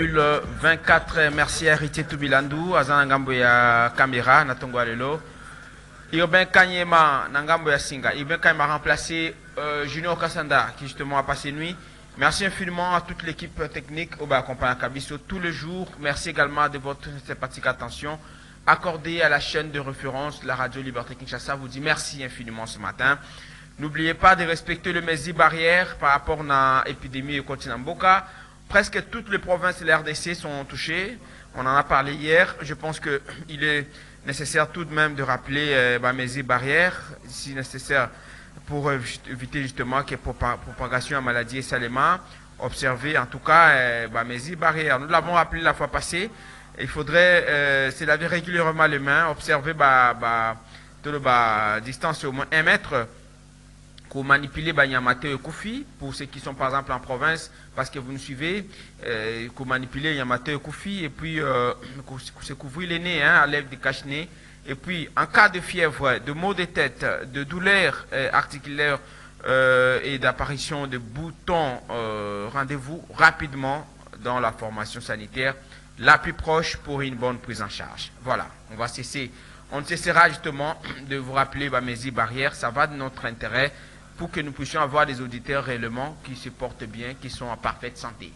Le 24, merci à Héritier Toubilandou, à Zanangambo ya Caméra, Natongo Lelo. Urbain Kanyema, Nangambo ya Singa. Urbain Kanyema a remplacé Junior Kassanda, qui justement a passé nuit. Merci infiniment à toute l'équipe technique au accompagnant Kabiso tous les jours. Merci également de votre sympathique attention accordée à la chaîne de référence, la radio Liberté Kinshasa. Vous dit merci infiniment ce matin. N'oubliez pas de respecter le mesure barrière par rapport à l'épidémie au continent Mboka. Presque toutes les provinces de la RDC sont touchées. On en a parlé hier. Je pense qu'il est nécessaire tout de même de rappeler les mesures barrières, si nécessaire, pour éviter justement que propagation de maladie et salement. Observer en tout cas les mesures barrières. Nous l'avons rappelé la fois passée. Il faudrait se laver régulièrement les mains, observer la distance au moins 1 mètre. Pour manipuler Yamate et Koufi, pour ceux qui sont par exemple en province, parce que vous nous suivez, pour manipuler Yamate et Koufi, et puis se couvrir les nez, à l'aide de cache-nez, et puis en cas de fièvre, de maux de tête, de douleurs articulaires et d'apparition de boutons, rendez-vous rapidement dans la formation sanitaire la plus proche pour une bonne prise en charge. Voilà, on ne cessera justement de vous rappeler les mesures barrières, ça va de notre intérêt, pour que nous puissions avoir des auditeurs réellement qui se portent bien, qui sont en parfaite santé.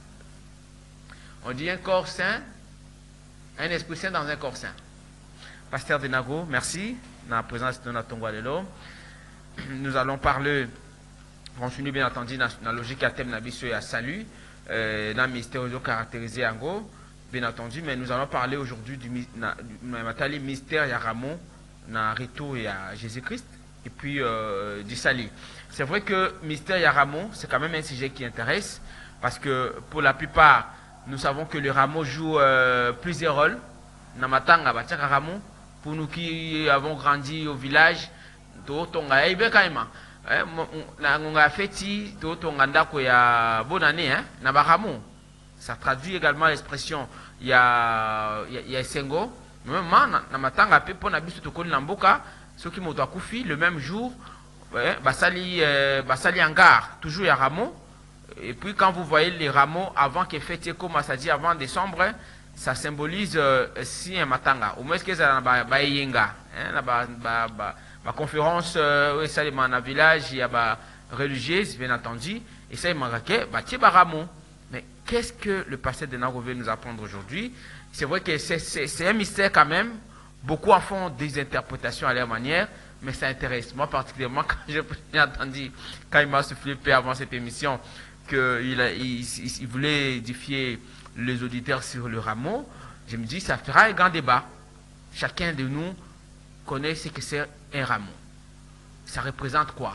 On dit un corps sain, un esprit sain dans un corps sain. Pasteur Denago, merci. Dans la présence de notre Tongwalelo. Nous allons parler, continue bien entendu, dans la logique à thème Nabiso et à salut, dans le ministère caractérisé en gros, bien entendu, mais nous allons parler aujourd'hui du mystère Yaramo, dans le retour à Jésus-Christ. Et puis du salut. C'est vrai que mystère Yaramo, c'est quand même un sujet qui intéresse, parce que pour la plupart, nous savons que le rameau joue plusieurs rôles. Namatanga, Ramo, pour nous qui avons grandi au village, bonne année, ça traduit également l'expression il y a Sengo, Namatanga, ceux qui m'ont accoufi le même jour, Basali Hangar, toujours il y a rameau. Et puis quand vous voyez les rameaux avant qu'ils fêtent comme ça dit avant décembre, ça symbolise si un matanga. Au moins que ça na yenga, la conférence ça dans le village il y a religieuse bien entendu et ça il marqué rameau. Mais qu'est-ce que le pasteur de Nago veut nous apprendre aujourd'hui? C'est vrai que c'est un mystère quand même. Beaucoup en font des interprétations à leur manière, mais ça intéresse. Moi, particulièrement, quand j'ai entendu, quand il m'a soufflé avant cette émission, qu'il voulait édifier les auditeurs sur le rameau, je me dis, ça fera un grand débat. Chacun de nous connaît ce que c'est un rameau. Ça représente quoi?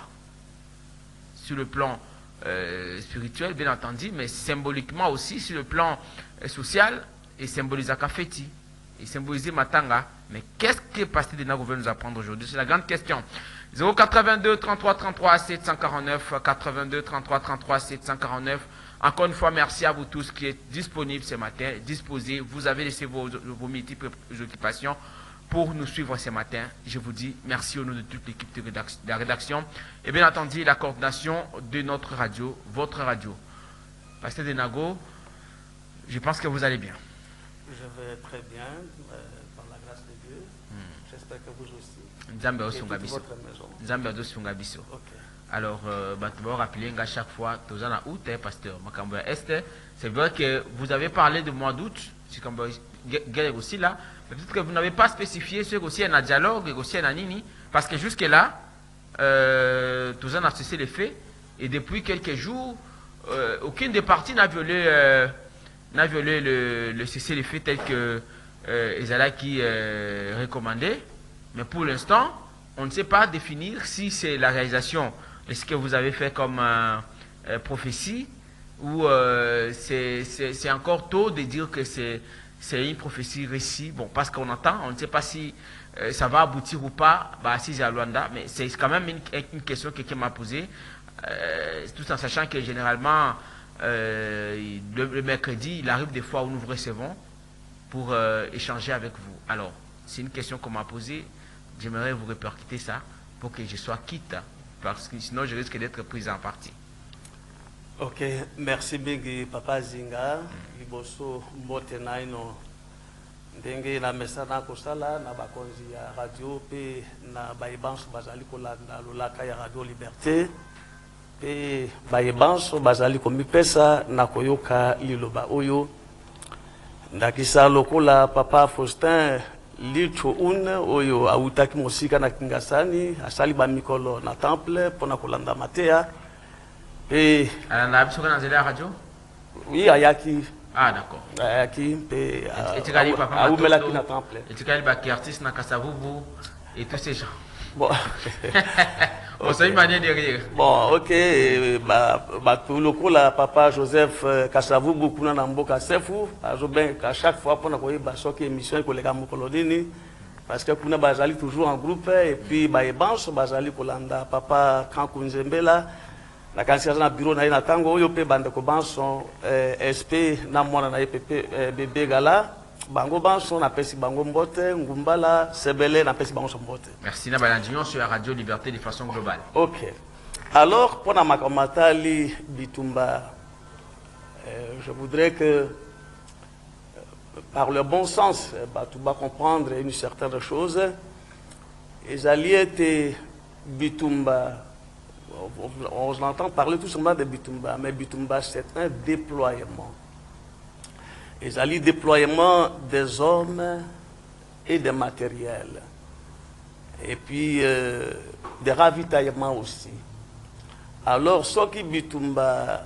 Sur le plan spirituel, bien entendu, mais symboliquement aussi, sur le plan social, et symbolise Kafeti. Et symboliser Matanga. Mais qu'est-ce que le pasteur de Nago veut nous apprendre aujourd'hui? C'est la grande question. 082 33 33 749 82 33 33 749. Encore une fois, merci à vous tous qui êtes disponibles ce matin, disposés. Vous avez laissé vos multiples occupations pour nous suivre ce matin. Je vous dis merci au nom de toute l'équipe de la rédaction et bien entendu la coordination de notre radio, votre radio. Pasteur de Nago, je pense que vous allez bien. Je vais très bien, par la grâce de Dieu. J'espère que vous aussi. Nzambe Et toute votre maison. Nzambe osunga biso. Okay. Alors, je vais rappeler à chaque fois, tous en août, pasteur Makambo Est. C'est vrai que vous avez parlé de mois d'août, c'est comme aussi là. Peut-être que vous n'avez pas spécifié ce aussi un dialogue, aussi un nini, parce que jusque-là, tous en a cessé les faits, et depuis quelques jours, aucune des parties n'a violé le cessez-le-feu tel que Ezala qui recommandait. Mais pour l'instant, on ne sait pas définir si c'est la réalisation de ce que vous avez fait comme prophétie ou c'est encore tôt de dire que c'est une prophétie récit. Bon, parce qu'on entend, on ne sait pas si ça va aboutir ou pas, si j'ai à Luanda, mais c'est quand même une question que quelqu'un m'a posée, tout en sachant que généralement, le mercredi, il arrive des fois où nous vous recevons pour échanger avec vous. Alors, c'est une question qu'on m'a posée. J'aimerais vous répercuter ça pour que je sois quitte, parce que sinon je risque d'être pris en partie. Ok, merci Big Papa Zinga. liboso mbote na ino ndenge na mesana kosala na bakonzi ya radio pe na bayebanso bazali kolanda lolaka ya Radio Liberté pe bayebanso bazali komipesa na koyoka liloba oyo ndakisa lokola papa Faustin Licho oyo autaki mosika na Kingasani asali ba mikolo na temple pona kolanda matea pe alanda biso kana zela radio. Oui, ayaki. Ah d'accord. Ayaki pe etikali papa Aoumelaki na temple. Etikali ba ki artiste na Kasavubu et tous ces gens. Bon. On sait une manière de rire. Bon, OK, tout lokola papa Joseph Kasavubu kuna na mboka sefu azoben à chaque fois pona koyeba soki émission koleka mokolo nini parce que kuna bazali toujours en groupe et puis bayebanso bazali kolanda papa Kankunzembela na kanisa na bureau na tango oyo pe bandeko banso SP na mwana na EPP bébé gala bango banso na pesi bango mbote ngumbala sebele na pesi bango mbote. Merci na balandion sur la Radio Liberté de façon globale. OK. Alors pour na makomatali bitumba je voudrais que par le bon sens tu vas comprendre une certaine chose. Les alliés bitumba on entend parler tout simplement de Bitumba, mais Bitumba c'est un déploiement. Ils allient déploiement des hommes et des matériels. Et puis des ravitaillements aussi. Alors, ce qui Bitumba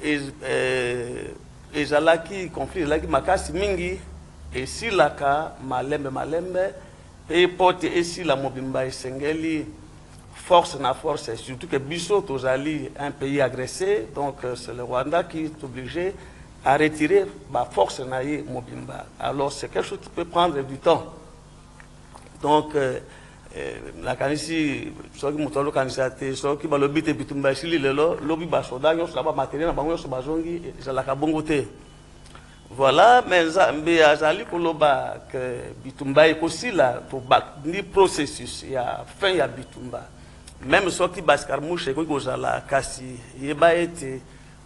ils allient conflit, ils allient makasi mingi, et si la ka malembe, et porte et si la mobimba sengeli. Force na force, surtout que Bissau Tozali, un pays agressé, donc c'est le Rwanda qui est obligé à retirer la force naïe Mobimba. Alors c'est quelque chose qui peut prendre du temps. Donc la canisi, ceux qui m'ont candidaté, ceux qui m'ont lobby de Bitumba ici, le lobby basoda, ils ont matériel, ils ont bazongi, ils ont la kabongote. Voilà, mais Azali Koloba que Bitumba est aussi là pour ni processus, il y a fin il y a Bitumba. Même ceux qui baskarmouche ko kozala kasi yeba ete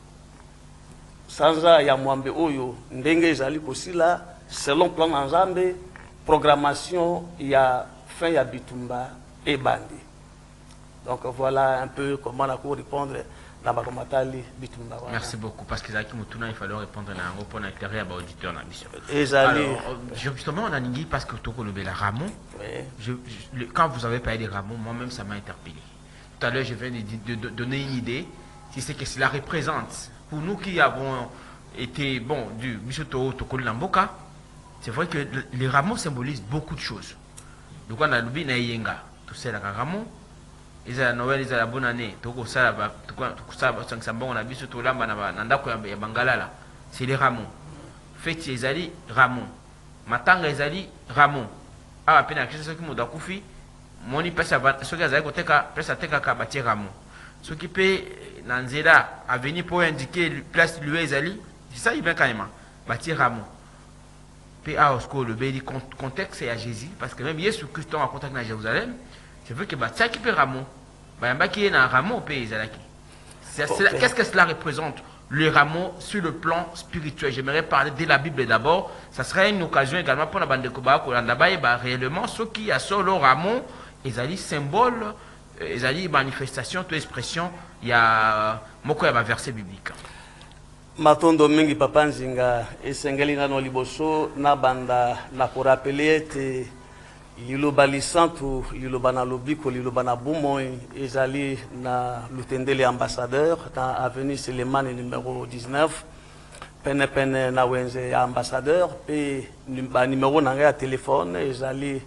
sanza ya mwambe oyo ndenge ezali kosila selon plan nzambe programmation ya fin ya Bitumba et bandi. Donc voilà un peu comment on peut répondre dans Bakomatali Bitumba. Voilà. Merci beaucoup parce que Zaki Mutuna il fallait répondre à un pour l'intérêt à l'auditeur na mission. Alors justement on a ningui parce que Toko Lobela Ramon. Oui. Quand vous avez parlé de Ramon, moi-même ça m'a interpellé. Tout à l'heure je viens de donner une idée, si c'est que cela représente pour nous qui avons été bon du Bishoto Toko Lamboka, c'est vrai que les Ramon symbolisent beaucoup de choses. Donc on a l'oublié na yenga, tout c'est la Ramon. Ils ont Noël, ils ont la bonne année. Toko ça va, tout ça on a vu surtout là nandako ya Bangalala. C'est les Ramon. Fête ezali Ramon. Matanga ezali Ramon. Ah pena kisa qui moda kufi. Moni pesa so ki azali koteka pesa teka ka bati Ramon. Ce qui peut nanzela à venir pour indiquer place lui ezali. C'est ça il vient quand même. Bati Ramon. Puis à Osco le béni contexte c'est à Jésus parce que même Jésus Christ en contact avec Jérusalem. Je veux que bati qui peut Ramon. Bah qui est dans Ramon au pays ezalaki. Qu'est-ce que cela représente? Le rameau sur le plan spirituel. J'aimerais parler de la Bible d'abord. Ça serait une occasion également pour la bande de Koba, réellement, ceux qui a sur le rameau, ils ont symbole, ils ont manifestation, toute expression, il y a beaucoup de versets bibliques. Matondo mingi papa nzinga esengeli nano liboso na banda na ko rappeler te liloba lisantu liloba na lobiko liloba na bumoy ezali na lutendele ambassadeur na avenue Selemani numéro 19 pene na wenze ya ambassadeur pe numéro na ya téléphone ezali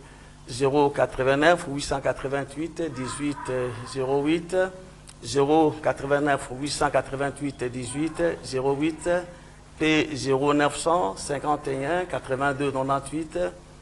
089 888 18 08 089 888 18 08 P 0951 82 98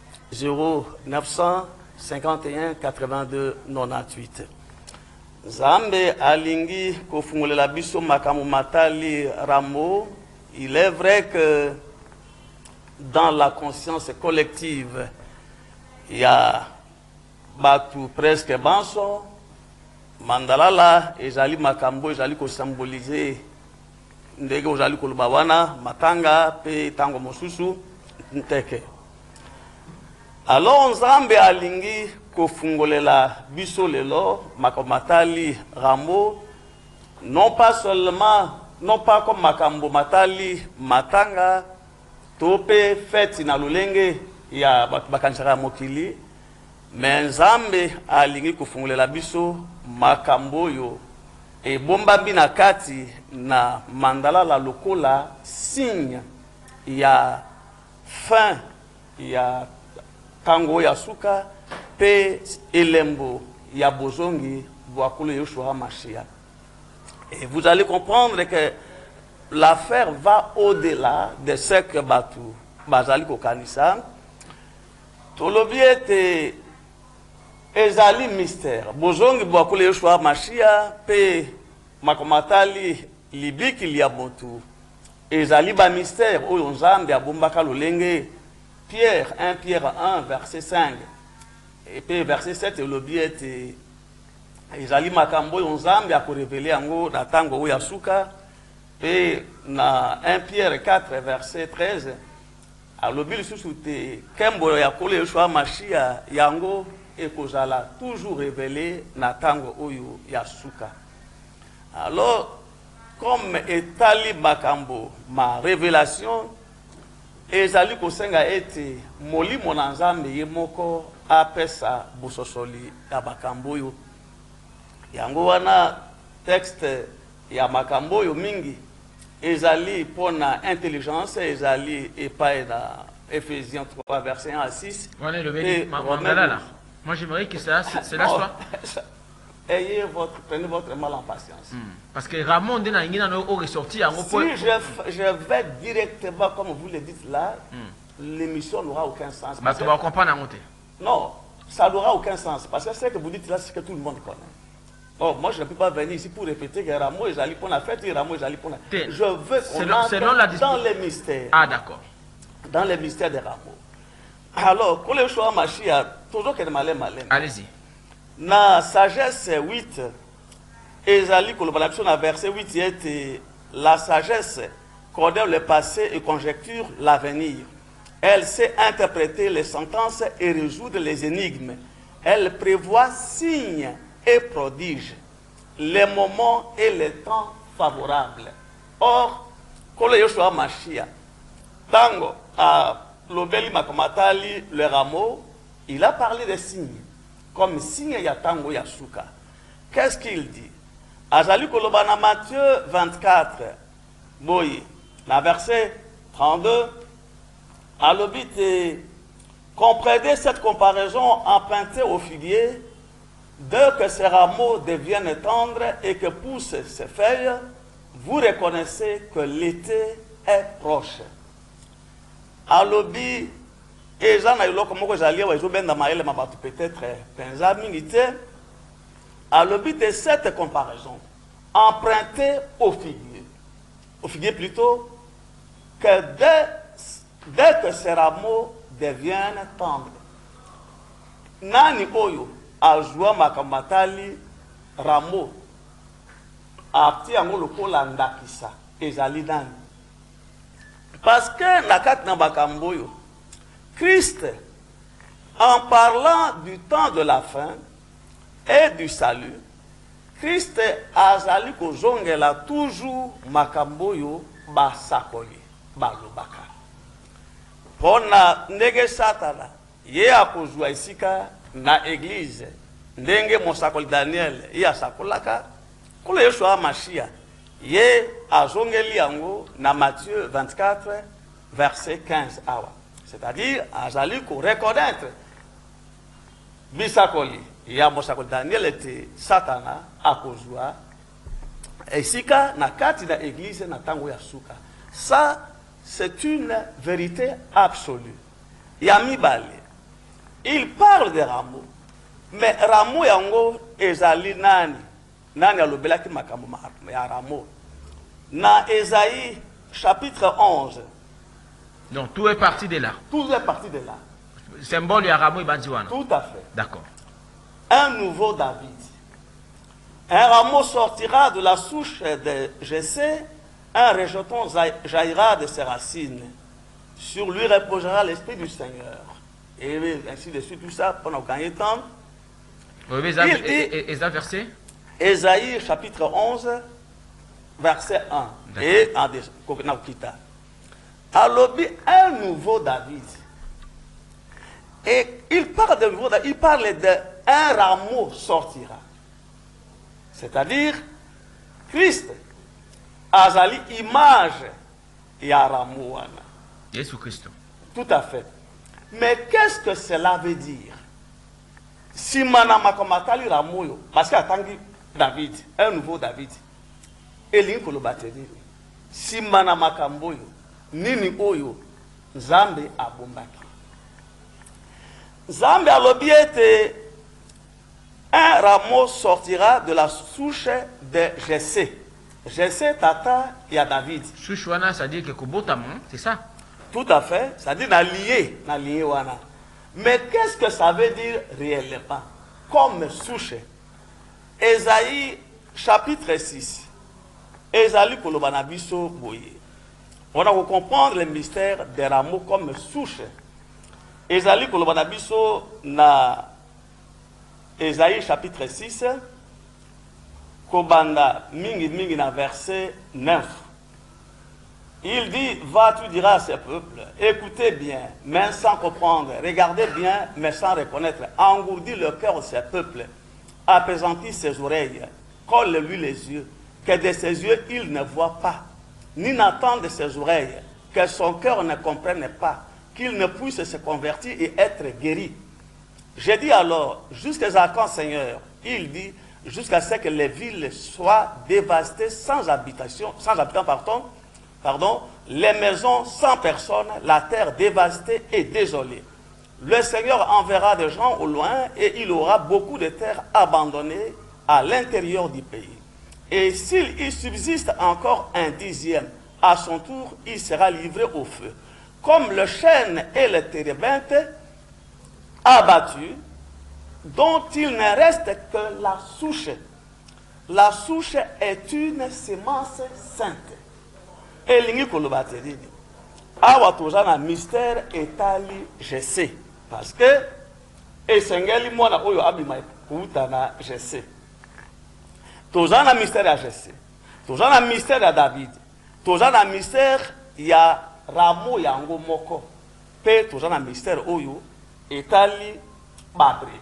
0951 82 98. Zambe alingi kofungolela biso makamu matali Ramo. Il est vrai que dans la conscience collective, il y a batu presque banso. Mandalala ezali makambo ezali ko symboliser ndenge ozali koloba wana matanga pe tango mosusu nteke. Alors Nzambe alingi kofungolela biso lelo makomatali Ramo, non pas seulement, non pas comme makambo matali matanga tope fête na lolenge ya bakansara mokili, mais Nzambe alingi kofungolela biso makambo yo e bomba bina kati na mandala la lokola signe ya fin ya tango ya suka pe elembo ya bozongi boakolo Yoshua Mashiach. Et vous allez comprendre que l'affaire va au-delà de ce que Batu Bazali Kokanisa. Tolobi était ezali mystère. Bozongi boakolo Yoshua Mashiach pe makomatali libiki liabotu. Ezali ba mystère oyo Nzambe abombaka lolenge. Pierre 1 Pierre 1 verset 5 et puis verset 7 le biete ezali makambo yo Nzambe akorévéler yango na tango ya suka et na 1 Pierre 4 verset 13 alobi lisusu te kembo ya kolo Yoshua Mashiach yango ekozala toujours révélé na tango oyo ya suka. Alors comme etali makambo ma révélation ezali kosenga ete molimo na Nzambe ye moko apesa busosoli ya makambo yo. Yango wana texte ya makambo yo mingi ezali pona intelligence, ezali epai na Ephésiens 3 verset 1 à 6. Voilà le mandala là. Moi j'aimerais que ça c'est là soit prenez votre mal en patience. Parce que Ramon de na ngina no ressorti en si je vais directement comme vous le dites là, l'émission n'aura aucun sens. Bah tu vas comprendre en non, ça n'aura aucun sens parce que ce que vous dites là c'est que tout le monde connaît. Oh, moi je ne peux pas venir ici pour répéter que Ramon est allé pour la fête et Ramon est allé pour la. Je veux qu'on entre dans les mystères. Ah d'accord. Dans les mystères de Ramon. Alors, quand le Yoshua Mashiach toujours que malin. Allez-y. Na sagesse 8 ezali kolobalakso na verset 8 était la sagesse connaît le passé et conjecture l'avenir. Elle sait interpréter les sentences et résoudre les énigmes. Elle prévoit signes et prodiges, les moments et les temps favorables. Or, kolo Yoshua Mashiach tango a lobeli makomatali le Rameau, il a parlé des signes. Comme signe ya tango ya suka. Qu'est-ce qu'il dit? Azali kolobana Matthieu 24, boy, la verset 32, alobite, comprenez cette comparaison empruntée au figuier, dès que ces rameaux deviennent tendres et que poussent ses feuilles, vous reconnaissez que l'été est proche. Alobi, et j'en ai eu l'occasion de peut-être pensa minute à l'objet de cette comparaison empruntée au figuier plutôt que dès que ces rameaux deviennent tendres. Nani oyo azwa makamatali rameau apti yango lokola ndakisa ezali nani parce que nakat na makambo yo Christ, en parlant du temps de la fin et du salut, Christ azali kozongela toujours makambo yo basakoli balobaka. Pona ndenge satana ye akozwa esika na église ndenge mosakoli Daniel ye asakolaka kolo Yoshua Mashiach ye azongeli yango na Matthieu 24 verset 15 awa. C'est-à-dire, azali ko reconnaître bisakoli ya mosakoli Daniel était satana akozwa esika na kati na église na tango ya suka. Ça c'est une vérité absolue. Yamibale, il parle de rameau, mais rameau yango ezali nani alobelaki makambo ya rameau na Ésaïe chapitre 11. Donc tout est parti de là. Tout est parti de là. Symbole ya rameau ibandiwana. Tout à fait. D'accord. Un nouveau David. Un rameau sortira de la souche de Jessé, un rejeton jaillira de ses racines. Sur lui reposera l'esprit du Seigneur. Et ainsi de suite, tout ça, pendant gagner temps. Oui, verset Ésaïe chapitre 11, verset 1. Et en Kokina. Alobi, un nouveau David. Et il parle de nouveau David, il parle d'un rameau sortira. C'est-à-dire, Christ, Azali, image, et un rameau. Jésus Christ. Tout à fait. Mais qu'est-ce que cela veut dire? Si manama komatali ramoyo, parce qu'il attend David, un nouveau David, et l'inko le bateri. Si manama kamboyo, nini oyo, Nzambe abombaki. Nzambe alobiete, un rameau sortira de la souche de Jessé. Jessé tata ya David. Souche wana, ça dit que kobotamon, c'est ça? Tout à fait, ça dit na lié wana. Mais qu'est-ce que ça veut dire réellement? Comme souche. Ésaïe chapitre 6. Ésaïe kolobanabiso boye. On a comprendre le mystère des rameaux comme souche. Ésaïe kolobanabiso na Ésaïe chapitre 6. Kobanda mingi na verset 9. Il dit, va, tu diras à ces peuples, écoutez bien, mais sans comprendre, regardez bien, mais sans reconnaître, engourdis le cœur de ces peuples, apaisantis ses oreilles, colle-lui les yeux, que de ses yeux il ne voit pas, ni n'entend de ses oreilles, que son cœur ne comprenne pas, qu'il ne puisse se convertir et être guéri. J'ai dit alors, jusqu'à quand, Seigneur? Il dit, jusqu'à ce que les villes soient dévastées sans habitation, pardon, les maisons sans personne, la terre dévastée et désolée. Le Seigneur enverra des gens au loin et il aura beaucoup de terres abandonnées à l'intérieur du pays. Et s'il y subsiste encore un dixième, à son tour, il sera livré au feu. Comme le chêne et le térébinthe abattus, dont il ne reste que la souche. La souche est une semence sainte. Et l'ingi kolobateri. Awa tozana mystère etali Jessé. Parce que esengeli mwana oyo abima kuta na Jessé. Tozana mystère ya Jessé. Tozana mystère ya David. Tozana mystère ya Ramo yango moko. Pe tozana mystère oyo etali babrebi.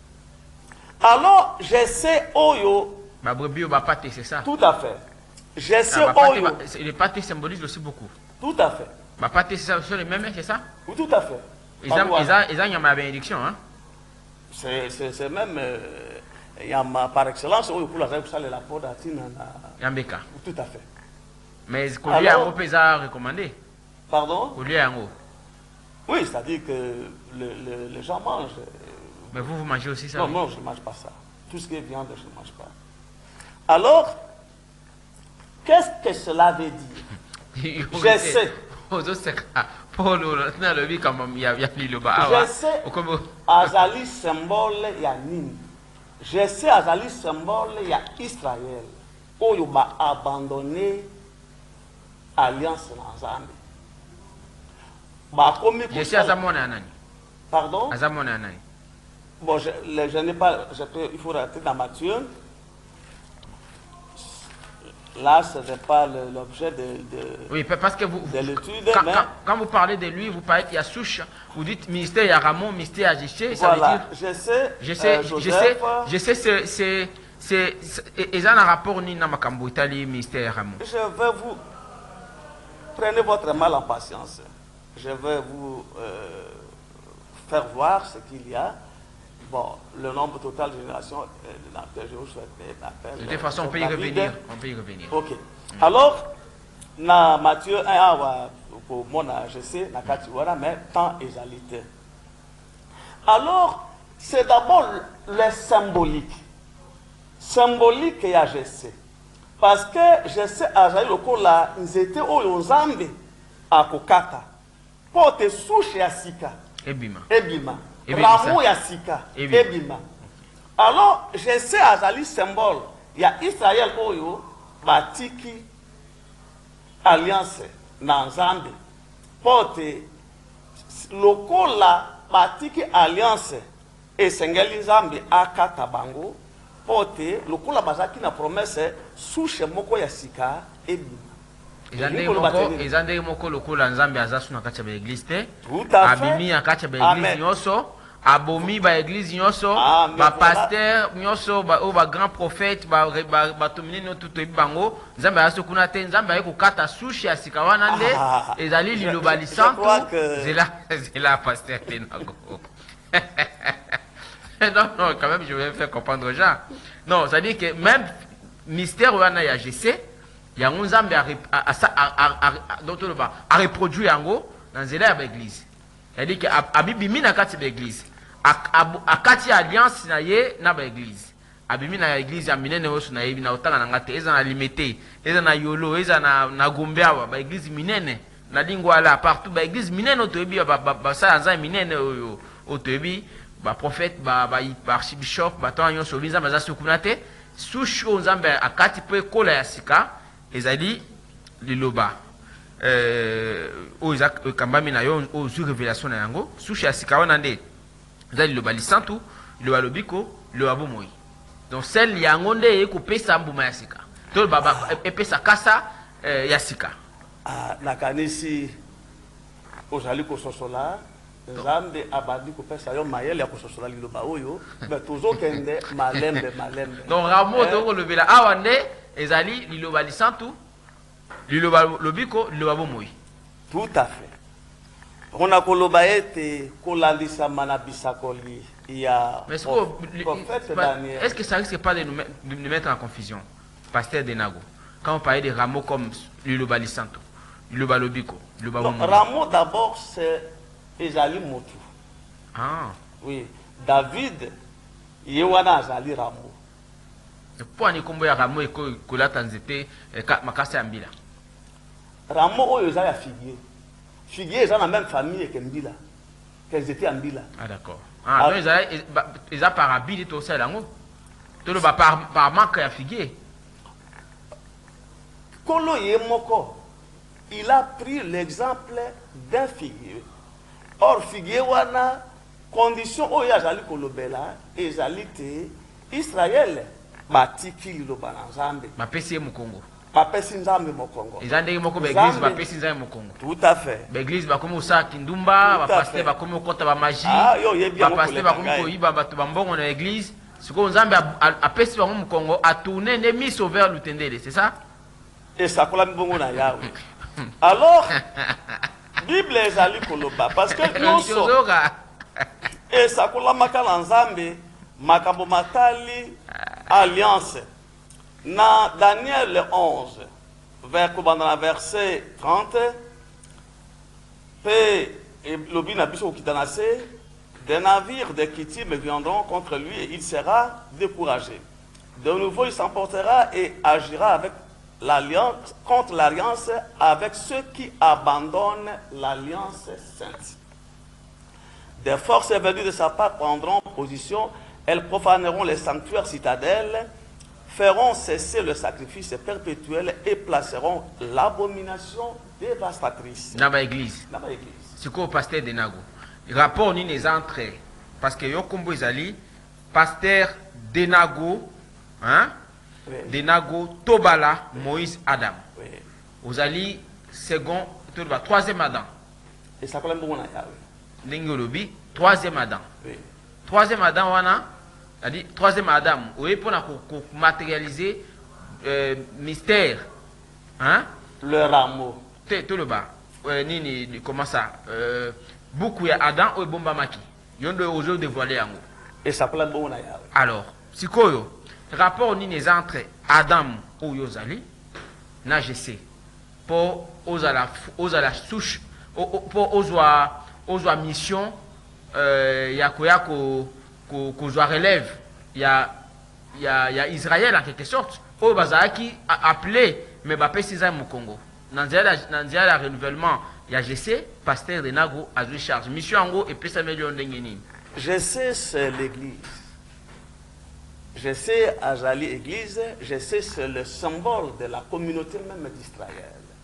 Alors Jessé oyo babrebi ba pâté, c'est ça? Tout à fait. Jessé oyo. Le pâté symbolise aussi beaucoup. Tout à fait. Ma pâté, c'est les mêmes, c'est ça? Oui, tout à fait. Ils ont ma bénédiction, hein? C'est même, il y a par excellence, où il faut la peau d'Atina. Yambeka. Tout à fait. Mais collier à haut, a recommandé. Pardon? Collier à haut. Oui, c'est-à-dire que les gens mangent. Mais vous mangez aussi ça? Non, non, je ne mange pas ça. Tout ce qui est viande, je ne mange pas. Alors, qu'est-ce que cela veut dire? Je sais. Je sais, Azali symbole ya nini? Je sais, Azali symbole ya Israël. Oyo ba abandonné alliance na Nzambe. Ba komi je sais Azamona nani? Pardon? Azamona nani? Bon, je n'ai pas, il faut rentrer dans Matthieu. Là, ce n'est pas l'objet de oui, parce que l'étude. Quand vous parlez de lui, vous parlez qu'il y a souche, vous dites ministère, il y a Ramon, ministère, il y a Jessé. Voilà, je sais, c'est un rapport ni dans Makambo, Italie, ministère Ramon. Je vais vous. Prenez votre mal en patience. Je vais vous faire voir ce qu'il y a. Bon, le nombre total de générations, je vous souhaite l'appel. De toute façon, on peut y revenir. Ok. Alors, dans Matthieu 1, pour mon je sais, mais temps égalité. Alors, c'est d'abord le symbolique. Symbolique qu'il y a, je sais. Parce que je sais, à Jaï, le coup là, ils étaient au Zambé, à Kokata. Pour te soucher à Sika. Ebima. Ramo Yassika, Ebima. Alors, je sais à Zali symbole, il y a Israël Oyo, Batiki, alliance na nzambe pote lokola batiki alliance esengeli nzambe akata bango pote lokola bazaki na promesse souche moko ya sika ebima ezandeki moko lokola nzambe azasu na kati ya baeglise te Tout à fait. abimi na kati ya baeglise nyonso abomi baeglise nyonso bapaster nyonso oyo bagrand prophète bato minene oyo toyebi bango nzambe azasu kuna te nzambe aye kokata sushe ya sika wana nde ezali liloba lisantu zela paster te nango non, non, quand même, je vais faire comprendre aux gens. Non, c'est-à-dire que même mystère wana ya GC, yango nzambe a reproduit yango dans nzela ya l'église. C'est-à-dire que abibimi na kati ya église, akati ya alliance na ye na ba église. Abimi na église ya minene oso na yebi na otanga na ngate, eza na limité, eza na yolo, eza na gombeawa, ba église minene, na lingwa la partout ba église minene otoyebi ba sa nzambe minene oyo otoyebi ba prophète ba archbishop ba tant nyonso nzambe aza sukuna te souche o nzambe akati pe kola ya sika ezali liloba o ezak kambami na yo o zu révélation na yango souche ya sika wana nde ezali liloba lisantu liloba lobiko liloba bomoi donc celle yango nde ekopesa mbuma ya sika to baba epesa kasa ya sika nakanisi ozali kososola nzambe abandi kopesa yo mayele ya kososola liloba oyo me tozokende malembe donc ramo tokolobela awa nde ezali liloba lisantu liloba lobiko liloba bomoi tout à fait mpona koloba ete kolandisama na bisakoli ya prophète Daniel. Est-ce que ça risque pas de nous mettre en confusion pasteur Denago quand on parlait des rameaux comme liloba lisantu liloba lobiko liloba bomoi rameau d'abord c'est ezali motu. Ah. Oui, David yewana azali rameau. Pour ani kombo ya rameau eko kolata nzete makasa ya mbila. Rameau oyo ezali ya figuier. Figuier eza na même famille que mbila. Que nzete ya mbila. Ah d'accord. Ah donc eza par habili to sala ngo. To lo ba par manque ya figuier. Kolo ye moko il a pris l'exemple d'un figuier. Or figuier wana condition oyo azali kolobela ezali te Israël batiki liloba na nzambe bapesi mokongo bapesi nzambe mokongo ezandeki moko ba église bapesi nzambe mokongo tout à fait ba église bakomi osala kindumba ba pasteur bakomi okota ba magie ba pasteur bakomi koyiba bato bambongo na église sikoyo nzambe apesi bango mokongo atourne nde miso vers lutendele c'est ça esakolami bongo na yawe alors Bible ezali koloba parce que nyonso esakolamaka na nzambe makambo matali alliance na Daniel 11 kobanda na verset 30 pe lobi na biso okita na se des navires de Kittim viendront contre lui et il sera découragé de nouveau il s'emportera et agira avec l'alliance contre l'alliance avec ceux qui abandonnent l'alliance sainte. Des forces venues de sa part prendront position, elles profaneront les sanctuaires citadelles, feront cesser le sacrifice perpétuel et placeront l'abomination dévastatrice. Dans l'église. Dans l'église. C'est quoi pasteur Denago? Rapport ni les entrées parce que yo kombo ezali pasteur Denago, hein? Oui. Denago Tobala Moïse Adam. Oui. Ozali second troisième Adam. Et ça colle bon na yawe. Ndengolobi troisième Adam. Oui. Troisième Adam wana, c'est-à-dire troisième Adam, oui pour matérialiser mystère, hein? Le rameau. Tout le bas. Nini comment ça? Beaucoup ya Adam ou bomba maki. Yondo ozo dévoiler yango. Et ça colle bon na yawe. Alors, sikoyo rapport ni les entre Adam ou Yozali na GC pour la souche pour ozwa mission ya kozwa relève ya Israël en quelque sorte au bazaki appelé mais bapesi za mu Congo nanzia la renouvellement ya GC pasteur Denago a joué charge mission ngo et pesa million ndengeni GC c'est l'église. Je sais à Jali Église, je sais c'est le symbole de la communauté même d'Israël.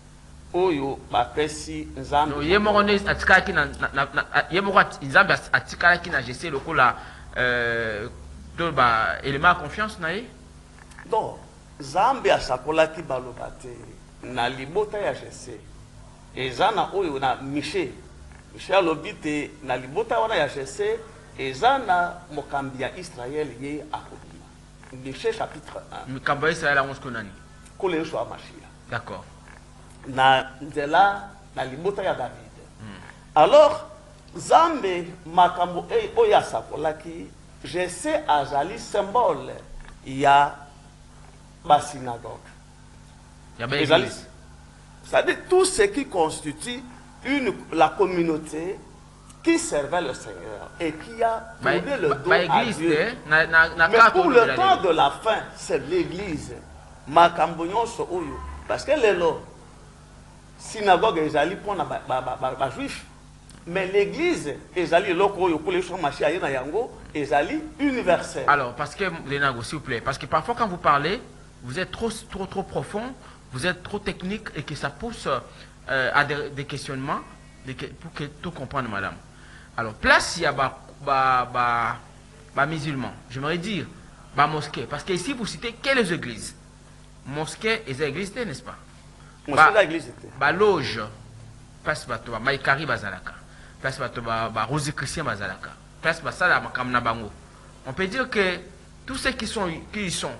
oyo bapesi nzambe no yemoko ne atikalaki na yemoko nzambe atikalaki na GC lokola to ba élément de confiance na ye. donc nzambe asakolaki baloba te na libota ya GC eza na oyo na Michel alobi te na libota wana ya GC eza na mokambi ya Israël ye akobima. Michel chapitre 1 mikambo ya Israël ango nani koleso ya Mashia. d'accord na nzela na libota ya David. Alors Zambe makambo oyo asakolaki GC azali symbole ya ba synagogue ya ba église, c'est-à-dire tout ce qui constitue la communauté qui servait le Seigneur et qui a tourné le dos à Dieu. Mais pour le temps de la fin, c'est l'église. Makambo nyonso oyo parce que lelo synagogue ezali pona ba juif, mais l'église ezali loko oyo pour les gens marcher aye na yango ezali universel. Alors parce que Lenago, s'il vous plaît, parce que parfois quand vous parlez, vous êtes trop profond, vous êtes trop technique et que ça pousse à des questionnements pour que tout comprenne, madame. Alors place il y a ba musulmans, j'aimerais dire ba mosquée, parce que ici vous citez quelles églises? Mosquée et églises, n'est-ce pas? Ba loge, place bato ba maikari bazalaka, place bato ba rose chrétien bazalaka, place ba sala makamna bango. On peut dire que tous ceux qui y sont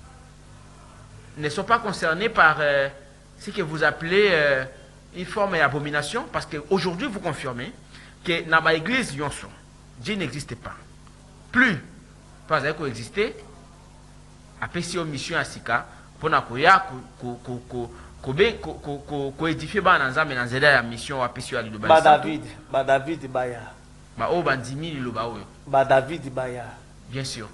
ne sont pas concernés par ce que vous appelez une forme d'abomination, parce qu'aujourd'hui vous confirmez que dans l'église Yonson, Dieu n'existe pas. Plus, pas à coexister, après si on mission à Sika, pour coédifier la mission à Pessio à l'Iloba. David Baya. David Baya. Bien sûr.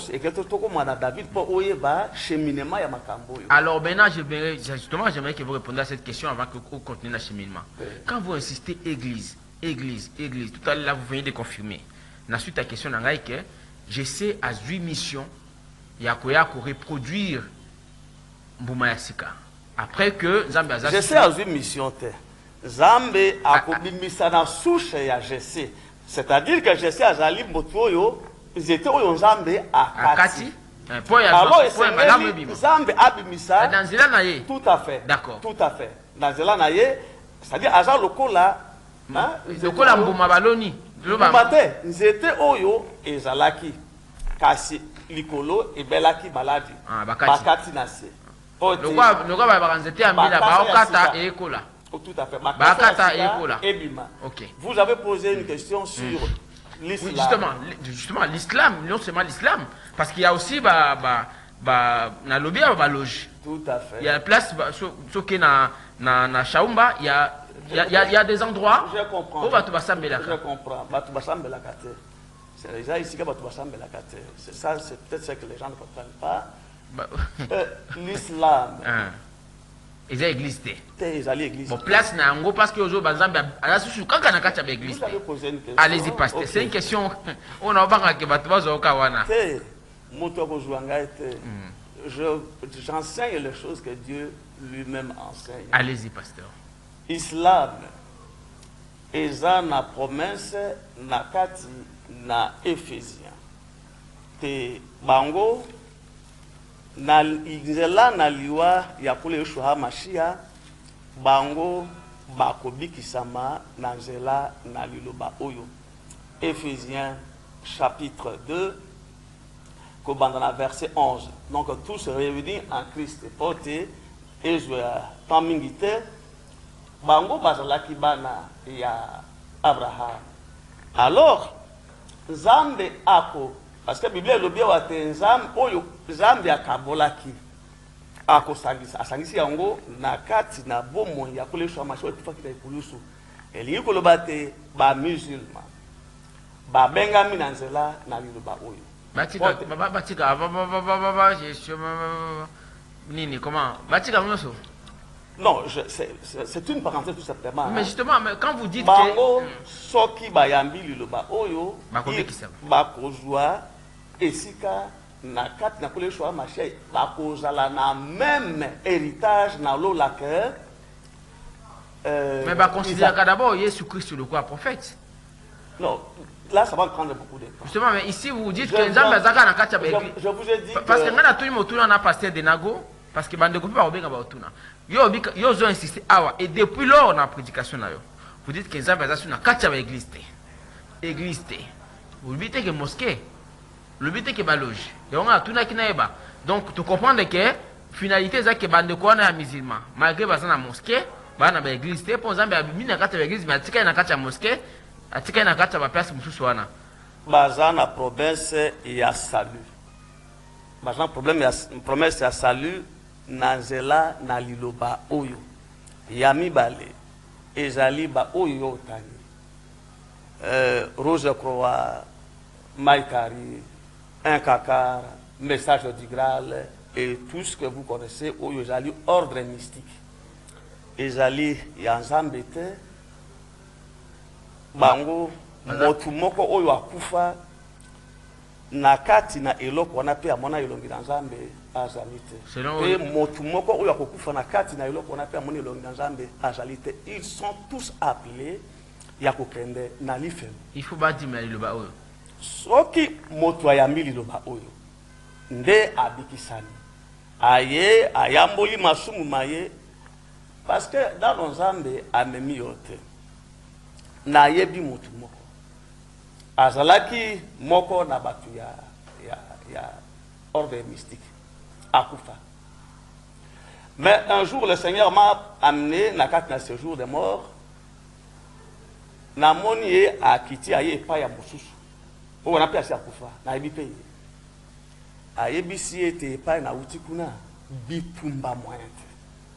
Alors maintenant, j'aimerais que vous répondiez à cette question avant que vous continuiez l'acheminement. Quand vous insistez église, tout à l'heure vous venez de confirmer. Ensuite, la question est que j'essaie à 8 missions, il y a reproduire Mbouma Yassika. Après que Zambe a j'essaie à 8 missions. Zambe a commis na souche ya GC. C'est-à-dire que GC a zali motoyo. Ils étaient au Zambe à Kati. Alors, Zambe abimisa. Tout à fait. D'accord. Tout à fait. Dans Zela Naye, c'est-à-dire Aja Lokola. Lokola Mbouma Baloni. Mate, ils étaient Oyo et Zalaki. Kasi Likolo et Belaki Baladi. Bakati Nase. Lokola Baranzete Ambila Baokata et Ekola. Tout à fait. Bakata et Ekola. Ok. Vous avez posé une question sur. Oui, justement, l'islam, non seulement l'islam, parce qu'il y a aussi na lobby à loge. Tout à fait. Il y a place na Chaumba, il y a des endroits. Je comprends. Où va tu s'embêter? Je comprends. C'est déjà ici que va c'est ça, c'est peut-être ce que les gens ne comprennent pas. L'islam. Ils ont église. Bon, place na ngo parce que aujourd'hui bazambe ala susu kaka na kati ya église. Allez-y pasteur, c'est une question on a pas que bato bazoka wana. J'enseigne les choses que Dieu lui-même enseigne. Allez-y pasteur. Islam eza na promesse na kati na Ephésiens. Te bango na nzela na liwa ya kule Yeshua Mashia bango bakobikisama na nzela na liloba oyo. Ephésiens chapitre 2 kobanda na verset 11. Donc tout se réunit en Christ. Pote ezwa tamingite bango bazalaki bana ya Abraham. Alors Zambe ako parce que la Bible est bien que Zambe akabolaki akosangisa asangisi yango na kati na bomo ya kolesha masho tufaki ta ikulusu elingi koloba te ba musulman ba bengami na nzela na liloba oyo batika nini comment batika nyoso. Non, c'est une parenthèse tout simplement. Mais justement, quand vous dites bango soki bayambi liloba oyo bakozwa esika na kati na kolesha mashe bakozala na même héritage na lolaka Mais bah, considère que d'abord, Jésus-Christ le quoi prophète. Non, là, ça va prendre beaucoup de temps. Justement, mais ici, vous dites que Nzambe azaka na kati ya église. Je vous ai dit parce que ngana tout motuna na pasteur de Nago, parce que bande ko pa obenga ba otuna. Yo zo insisté awa et depuis lors na prédication na yo. Vous dites que Nzambe azaka na kati ya église te. Église te. Vous dites que mosquée. Le but est que baloge. Et on a tout na kinaeba. Donc tu comprends que finalité c'est que bande ko na musulman. Malgré baza na mosquée, ba na ba église te pour Nzambe abimi na kati ya église, mais atika na kati ya mosquée. Atika na kati ba place mususu wana. Baza na province ya salut. Baza na problème ya promesse ya salut na nzela na liloba oyo. Ya mibale ezali ba oyo tani. Rose Croix, Maïkari, un cacar, message du Graal et tout ce que vous connaissez oyo ezali ordre mystique. Ezali ya Nzambe te. Bango motu moko oyo akufa na kati na eloko wana pe amona elongi na Nzambe azali te. Et motu moko oyo akufa na kati na eloko wana pe amona elongi na Nzambe azali te. Ils sont tous appelés ya kokende na lifem. Il faut pas dire liloba oyo. Soki motu ayambi liloba oyo nde abikisani. Aye ayamboli masumu maye parce que dans Nzambe amemi yote. Na yebi mutu moko azalaki moko na batu ya ordre mystique akufa. Mais un jour le Seigneur m'a amené na kati na séjour des morts na moni ye akiti aye pa ya mususu o na pe asi akufa na yebi pe ayebi si ete pa na utikuna bitumba moyente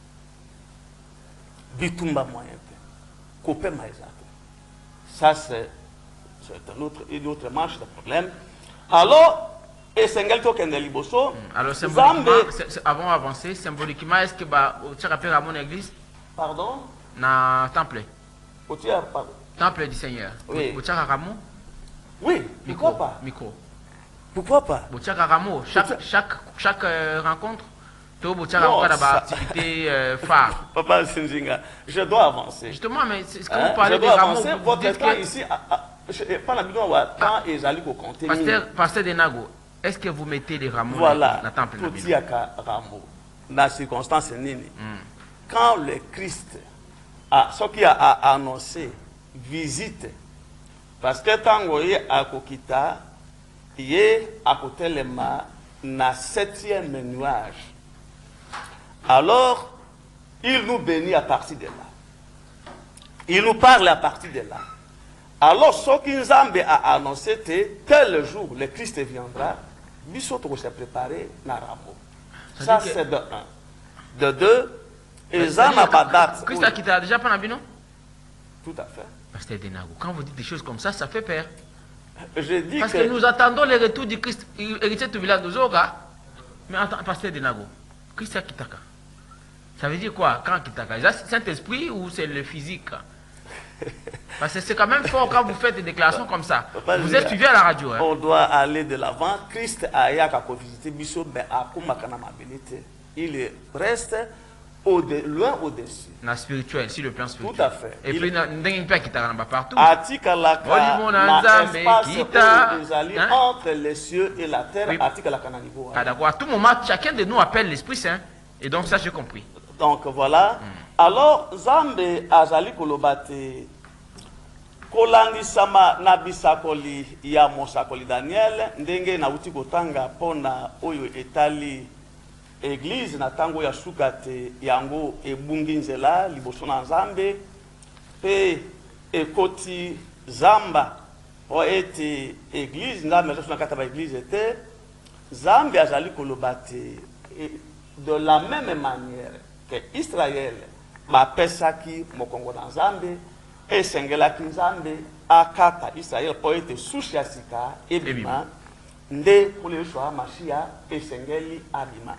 coupé maïsa. Ça, c'est une autre manche de problème. Alors, et Sengel Token de Liboso. Alors, symboliquement, avant d'avancer, symboliquement, est-ce que tu rappelles à mon église? Pardon? Na temple. Pardon. Temple du Seigneur. Oui. Oui, pourquoi pas? Micro. Pourquoi pas? Chaque rencontre, activité phare. Papa Sinzinga, je dois avancer. Justement, mais est-ce que vous parlez de rameaux? Votre temps ici, pas la bidon, temps et j'allais vous compter. Pasteur de Nago, est-ce que vous mettez des rameaux dans le temple? Voilà, rameaux. Dans la circonstance, quand le Christ ce qui a annoncé visite, parce que tango ye akokita, ye akotelema na 7e nuage. Alors, il nous bénit à partir de là. Il nous parle à partir de là. Alors, ce qui Nzambe a annoncé, tel jour, le Christ viendra, Bissoto s'est préparé na ramo. Ça, c'est de 1. De 2, et Zama Badat. Christ a quitté déjà pendant Bino? Tout à fait. Pasteur Denago, quand vous dites des choses comme ça fait peur. Je dis parce que nous attendons le retour du Christ, héritier du village de Zoga. Mais attends, Pasteur Denago, Christ a quitté. Ça veut dire quoi quand Kitaka? C'est le Saint-Esprit ou c'est le physique? Parce que c'est quand même fort quand vous faites des déclarations comme ça. Vous êtes suivi à la radio. Hein? On doit aller de l'avant. Christ a visité Bissot, mais il reste loin au-dessus. Na spirituel, sur le plan spirituel. Tout à fait. Et puis, il y a un peu qui t'a partout. Entre les cieux et la terre, à tout moment, chacun de nous appelle l'Esprit Saint. Et donc ça, j'ai compris. Donc voilà. Alors, Zambe azali kolobate kolangisama na bisakoli ya mosakoli Daniel ndenge na uti kotanga pona oyo etali église na tango ya sukate yango ebungi nzela liboso na Nzambe pe ekoti zamba o ete église Nzambe na kata ba église ete Zambe azali kolobate de la même manière que Israël m'a pesaki mokongo na Nzambe et sengelaki Nzambe akata Israël pour être sushi asika ebima nde pour le choix machia et sengeli abima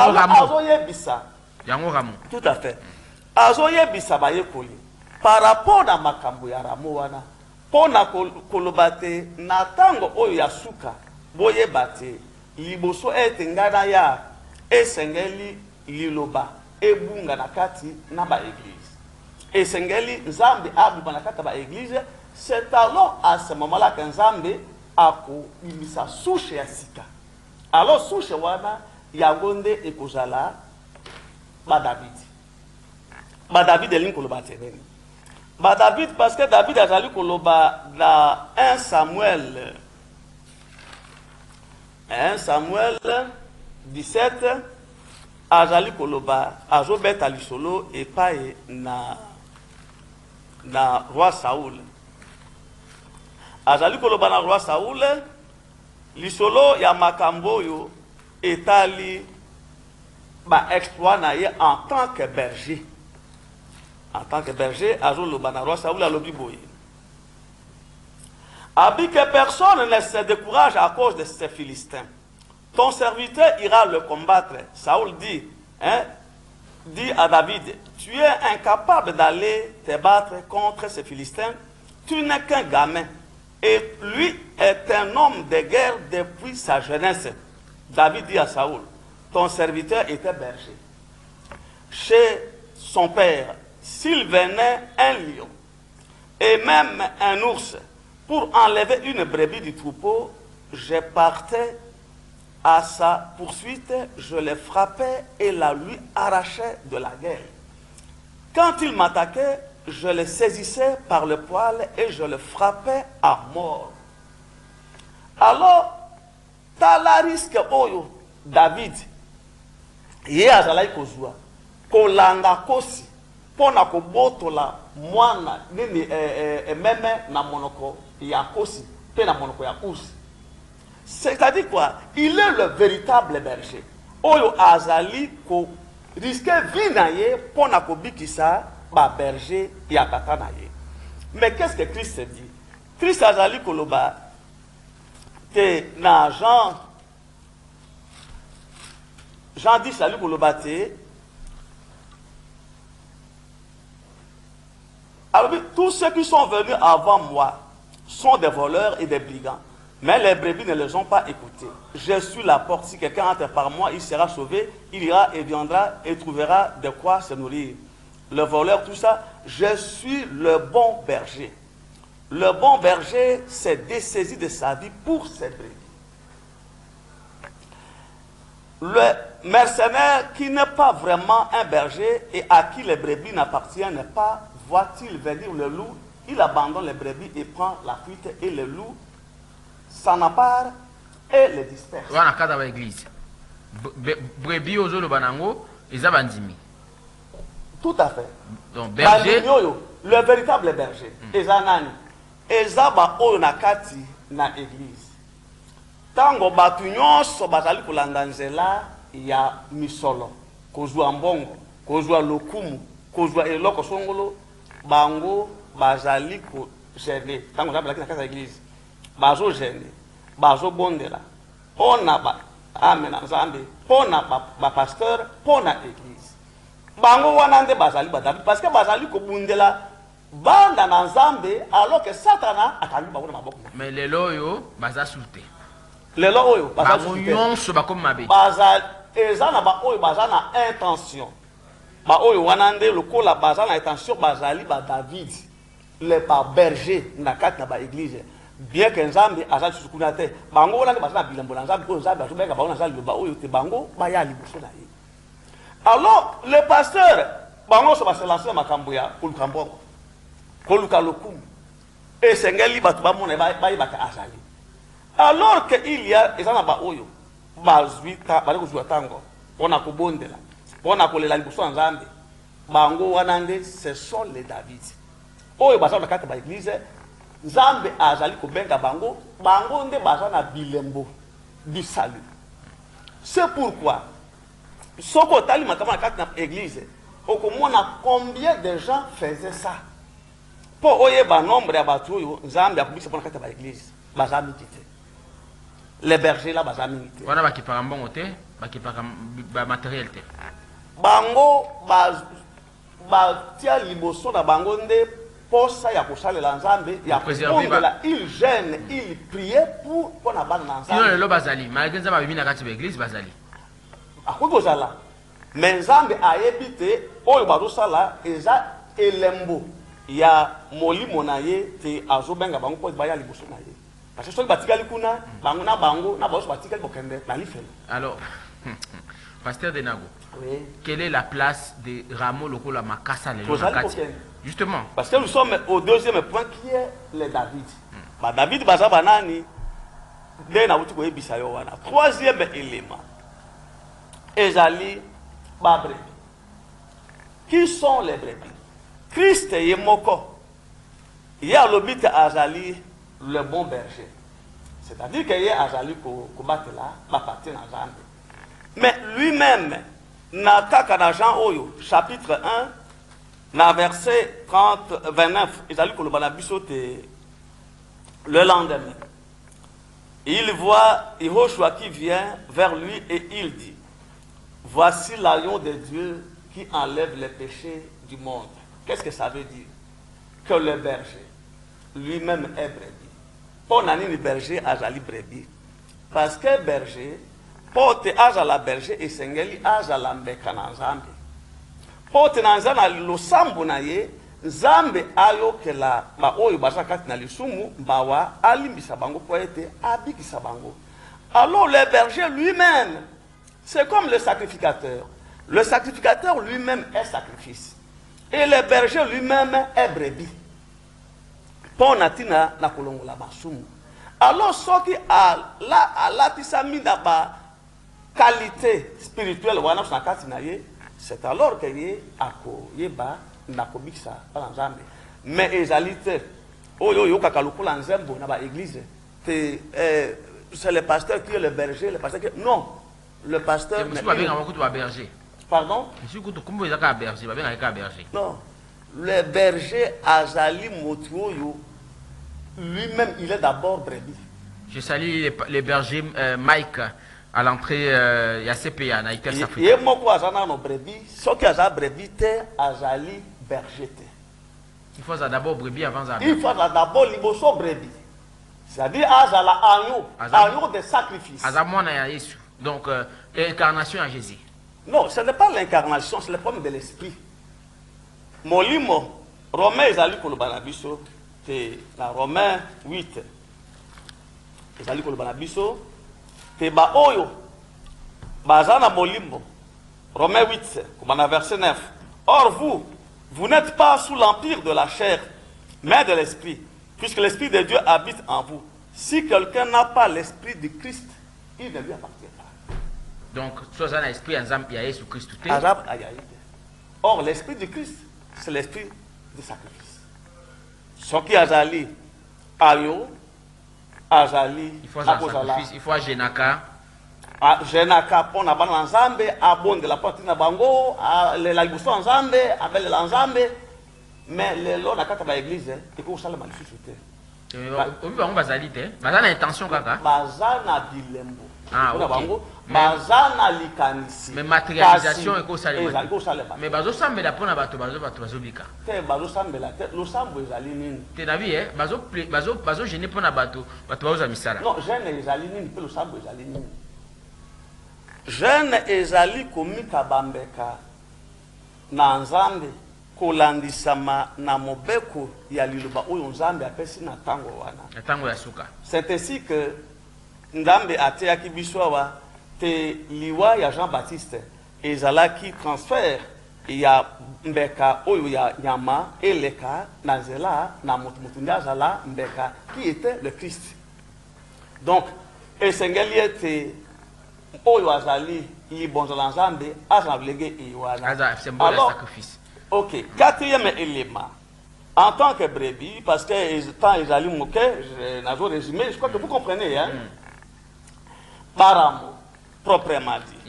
yango ramo tout à fait azoyebisa bayekoli par rapport na makambo ya ramo wana pona kolobate na tango oyo ya suka boyebate liboso ete ngana ya esengeli liloba ebunga na kati na ba église et sengeli nzambe abima kata ba église. C'est alors à ce moment-là que nzambe ako imisa souche ya sika. Alors souche wana yangonde ekozala ba David. Ba David elingi koloba teneni. Ba David parce que David azali koloba na 1 Samuel 17 azali koloba azobeta lisolo epai na roi Saoul. Azali koloba na roi Saoul lisolo ya makambo yo etali ba exploit na ye en tant que berger. En tant que berger, azoloba na roi Saoul alobi boye. Abi que personne ne se décourage à cause de ces Philistins. Ton serviteur ira le combattre. Saoul dit à David, tu es incapable d'aller te battre contre ces Philistins. Tu n'es qu'un gamin. Et lui est un homme de guerre depuis sa jeunesse. David dit à Saoul, ton serviteur était berger. Chez son père, s'il venait un lion et même un ours pour enlever une brebis du troupeau, je partais à sa poursuite, je le frappais et la lui arrachais de la guerre. Quand il m'attaquait, je le saisissais par le poil et je le frappais à mort. Alors, tala risque oyo David, ye azalaki kozwa, kolanga kosi, pona kobotola mwana nini meme na monoko ya kosi, pe na monoko ya kosi. C'est-à-dire quoi? Il est le véritable berger. Oyo azali ko risque vie na ye pona kobikisa ba berger ya tata na ye. Mais qu'est-ce que Christ dit? Christ azali koloba te na Jean 10 azali koloba te. Alors, tous ceux qui sont venus avant moi sont des voleurs et des brigands. Mais les brebis ne les ont pas écoutés. Je suis la porte. Si quelqu'un entre par moi, il sera sauvé. Il ira et viendra et trouvera de quoi se nourrir. Le voleur, tout ça, je suis le bon berger. Le bon berger s'est dessaisi de sa vie pour ses brebis. Le mercenaire qui n'est pas vraiment un berger et à qui les brebis n'appartiennent pas, voit-il venir le loup, il abandonne les brebis et prend la fuite et le loup s'en empare et les disperse. Wana kata ba église. Brebis ozolo banango eza bandimi. Tout à fait. Donc berger le véritable berger. Eza nani? Eza ba oyo na kati na église. Tango batu nyonso bazali kolanda nzela ya misolo, kozwa mbongo, kozwa lokumu, kozwa eloko songolo, bango bazali ko gêner. Tango bazali na kati ya église. Bazo gêner, bazo bondela. Pona ba amena nzambe, pona ba pasteur, pona église. Bango wana nde bazali badabi parce que bazali ko bundela banda na nzambe alors que Satana akali bango na maboko. Mais lelo yo baza souté. Lelo oyo baza souté. Nyonso bakomi mabe. Bazali ezana ba oyo baza na intention. Ba oyo wana nde lokola baza na intention bazali ba David, le ba berger na kati na ba église. Bien que nzambe azali sukuna te, bango wana nde baza na bilembo na nzambe ko nzambe azobenga bango na nzambe ba oyo te bango ba ya liboso na ye. Alors le pasteur bango so ba se lancer makambo ya koluka mbongo, koluka lokumu et sengeli batu ba mona ba yebaka azali. Alors que il y a ezana ba oyo bazwita bali kozwa tango pona kobondela pona kolela liboso na nzambe bango wana nde ce sont les David oyo baza na kati ba église nzambe azali kobenga bango bango nde baza na bilembo du salut. C'est pourquoi soko tali makama na kati na église okomona combien de gens faisaient ça po oyeba nombre ya batu oyo nzambe akubisa pona kati ba église baza mitite. Les bergers là baza mingi. Wana bakipaka mbongo te, bakipaka ba matériel te. Bango tia liboso na bango nde posa ya kosalela nzambe ya kondela, il gêne, il priait pour na bana na nzambe. Tino lelo bazali, malgré nzambe abimi na kati ba église bazali. Akoki kozala. Mais nzambe ayebite oyo bazosala eza elembo ya molimo na ye te azobenga bango po baya liboso na ye parce que soki batikali kuna bango na baso batikali bokende na lifelo. Alors Pasteur Denago, oui. Quelle est la place de Rameau Lokola Makassa le justement parce que nous sommes au deuxième point qui est les David. David baza banani de na uti ko ebisa yo wana. Troisième élément ezali ba brebis. Qui sont les brebis? Christ est moko. Il y a le but azali le bon berger. C'est-à-dire qu'il y a azali ko battre là, ba partir na Zambie. Mais lui-même na kaka na Jean Oyo chapitre 1 na verset 29 ezali ko lobana bisote le lendemain. Il voit Yehoshua qui vient vers lui et il dit: voici l'agneau de Dieu qui enlève les péchés du monde. Qu'est-ce que ça veut dire? Que le berger lui-même est brebis. Pour nani le berger azali brebis. Parce que berger, pour te azala berger et sengeli azala mbeka na Nzambe. Pour te nanzana lo sambo na ye, Nzambe ayo ke la ba oyo bazakati na lisumu mbawa alimbisa bango po ete abikisa bango. Alors le berger lui-même, c'est comme le sacrificateur. Le sacrificateur lui-même est sacrifice. Et le berger lui-même est brebis. Pour natina na kolongo la basumu. Alors soki a la tisami na ba qualité spirituelle wana sakati na ye, c'est alors que ye ako yeba na kobikisa pa Nzambe. Mais ezalité oyo yo kakalukula nzembo na ba église. C'est le pasteur qui est le berger, le pasteur qui non, le pasteur n'est pas un berger. Pardon? Non. Le berger Azali Motuoyo, lui-même, il est d'abord brebis. Je salue les bergers Mike à l'entrée il y a CPA, na Iter Afrique. Et moi, quoi, Azana no brebis, ce qui a brebis, Azali berger. Il faut d'abord brebis avant ça. Il faut d'abord liboso brebis. C'est-à-dire Azala agneau de sacrifice. Azamona ya Yesu. Donc, l'incarnation à Jésus. Non, ce n'est pas l'incarnation, c'est le problème de l'esprit. Molimo, Romain ezali kolobana biso, te la Romain 8. Ezali kolobana biso, te ba oyo bazana molimo. Romain 8, comme verset 9. Or vous n'êtes pas sous l'empire de la chair, mais de l'esprit, puisque l'esprit de Dieu habite en vous. Si quelqu'un n'a pas l'esprit de Christ, il ne lui appartient pas. Donc, soit un esprit en Zambie, Jésus Christ. Or, l'esprit de Christ, c'est l'esprit de sacrifice. Ce qui azali, ayo, azali, il faut un sacrifice, il faut un genaka. Genaka, pour avoir l'ensemble, abonde la partie na bango, la gusto ensemble, avec l'ensemble, mais le long, la carte de l'église, il faut que ça le magnifique. On va zaliter, bazana intention kaka. Bazana dilembo. Ah, ok. Bazana likanisi. Mais matérialisation est quoi ça? Mais bazo sambela pona bato bazo bika. Te bazo sambela te lo sambo ezali nini? Te na vie bazo gêner pona bato bazo misala. Non, jeune ezali nini pe lo sambo ezali nini? Jeune ezali komika bambeka na Nzambe kolandisama na mobeko ya liloba oyo Nzambe apesi na tango wana. Na tango ya suka. C'est ainsi que Nzambe ateyaki biso awa te liwa ya Jean-Baptiste ezalaki transfert ya mbeka oyo ya nyama eleka na nzela na mutu azala mbeka qui était le Christ. Donc esengeli ete oyo azali libonzola Nzambe azala lege iwana. Aza symbole de sacrifice. Ok, quatrième élément. En tant que brebis, parce que tant ezali moke, je n'ai pas résumé, je crois que vous comprenez, hein? Baramo, proprement dit.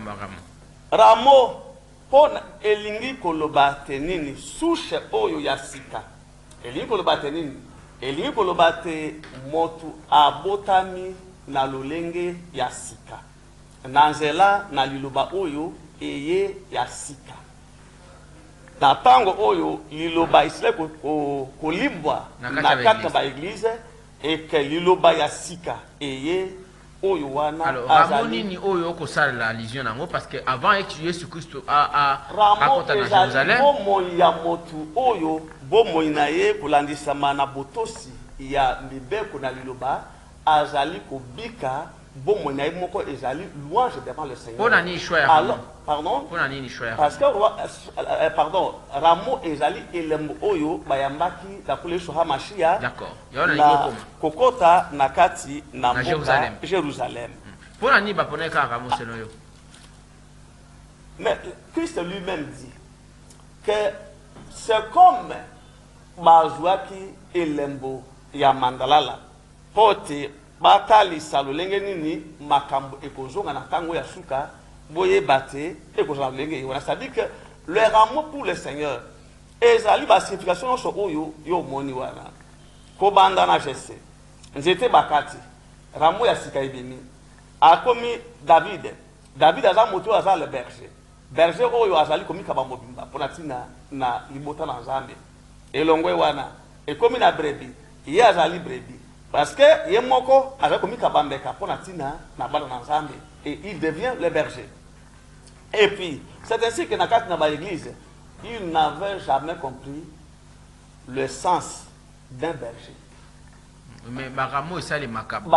Ramo, pour elingi koloba tenini, souche oyo yasika. Elingi koloba tenini, elingi koloba te motu abotami na lolenge yasika. Nanzela na liloba oyo eye yasika. Na tango oyo liloba isle kolimbwa na kati ba église et que liloba yasika eye oyo wana alors ramoni ni oyo ko sala la allusion nango parce que avant que Jésus Christ a raconté à Jérusalem bomoi ya motu oyo bomoi na ye kolandisama na botosi ya mibeko na liloba azali kobika bomoi na ye moko ezali louange devant le Seigneur. Pona ni choix alors pardon pona ni choix parce que pardon ramo ezali elembo oyo bayambaki na kuleso ha mashia d'accord na kokota na kati na mboka Jérusalem. Pona ni ba pona ka ramo selon yo. Mais Christ lui-même dit que c'est comme bazwaki elembo ya mandalala pote batali salolenge nini makambo ekozonga na tango ya suka boye bate ekozonga lenge on a dit que le rameau pour le Seigneur ezali ba signification so oyo yo moni wana ko banda na jesse nzete bakati rameau ya sika ibini akomi David aza moto aza le berger oyo azali komika ba mobimba pona tina na libota na Nzambe elongwe wana ekomi na brebi ye azali brebi parce que ye moko azali komika bambeka pona tina na bana na Nzambe et il devient le berger. Et puis c'est ainsi que na kati na ba église il n'avait jamais compris le sens d'un berger. Mais Baramo ça les macabres.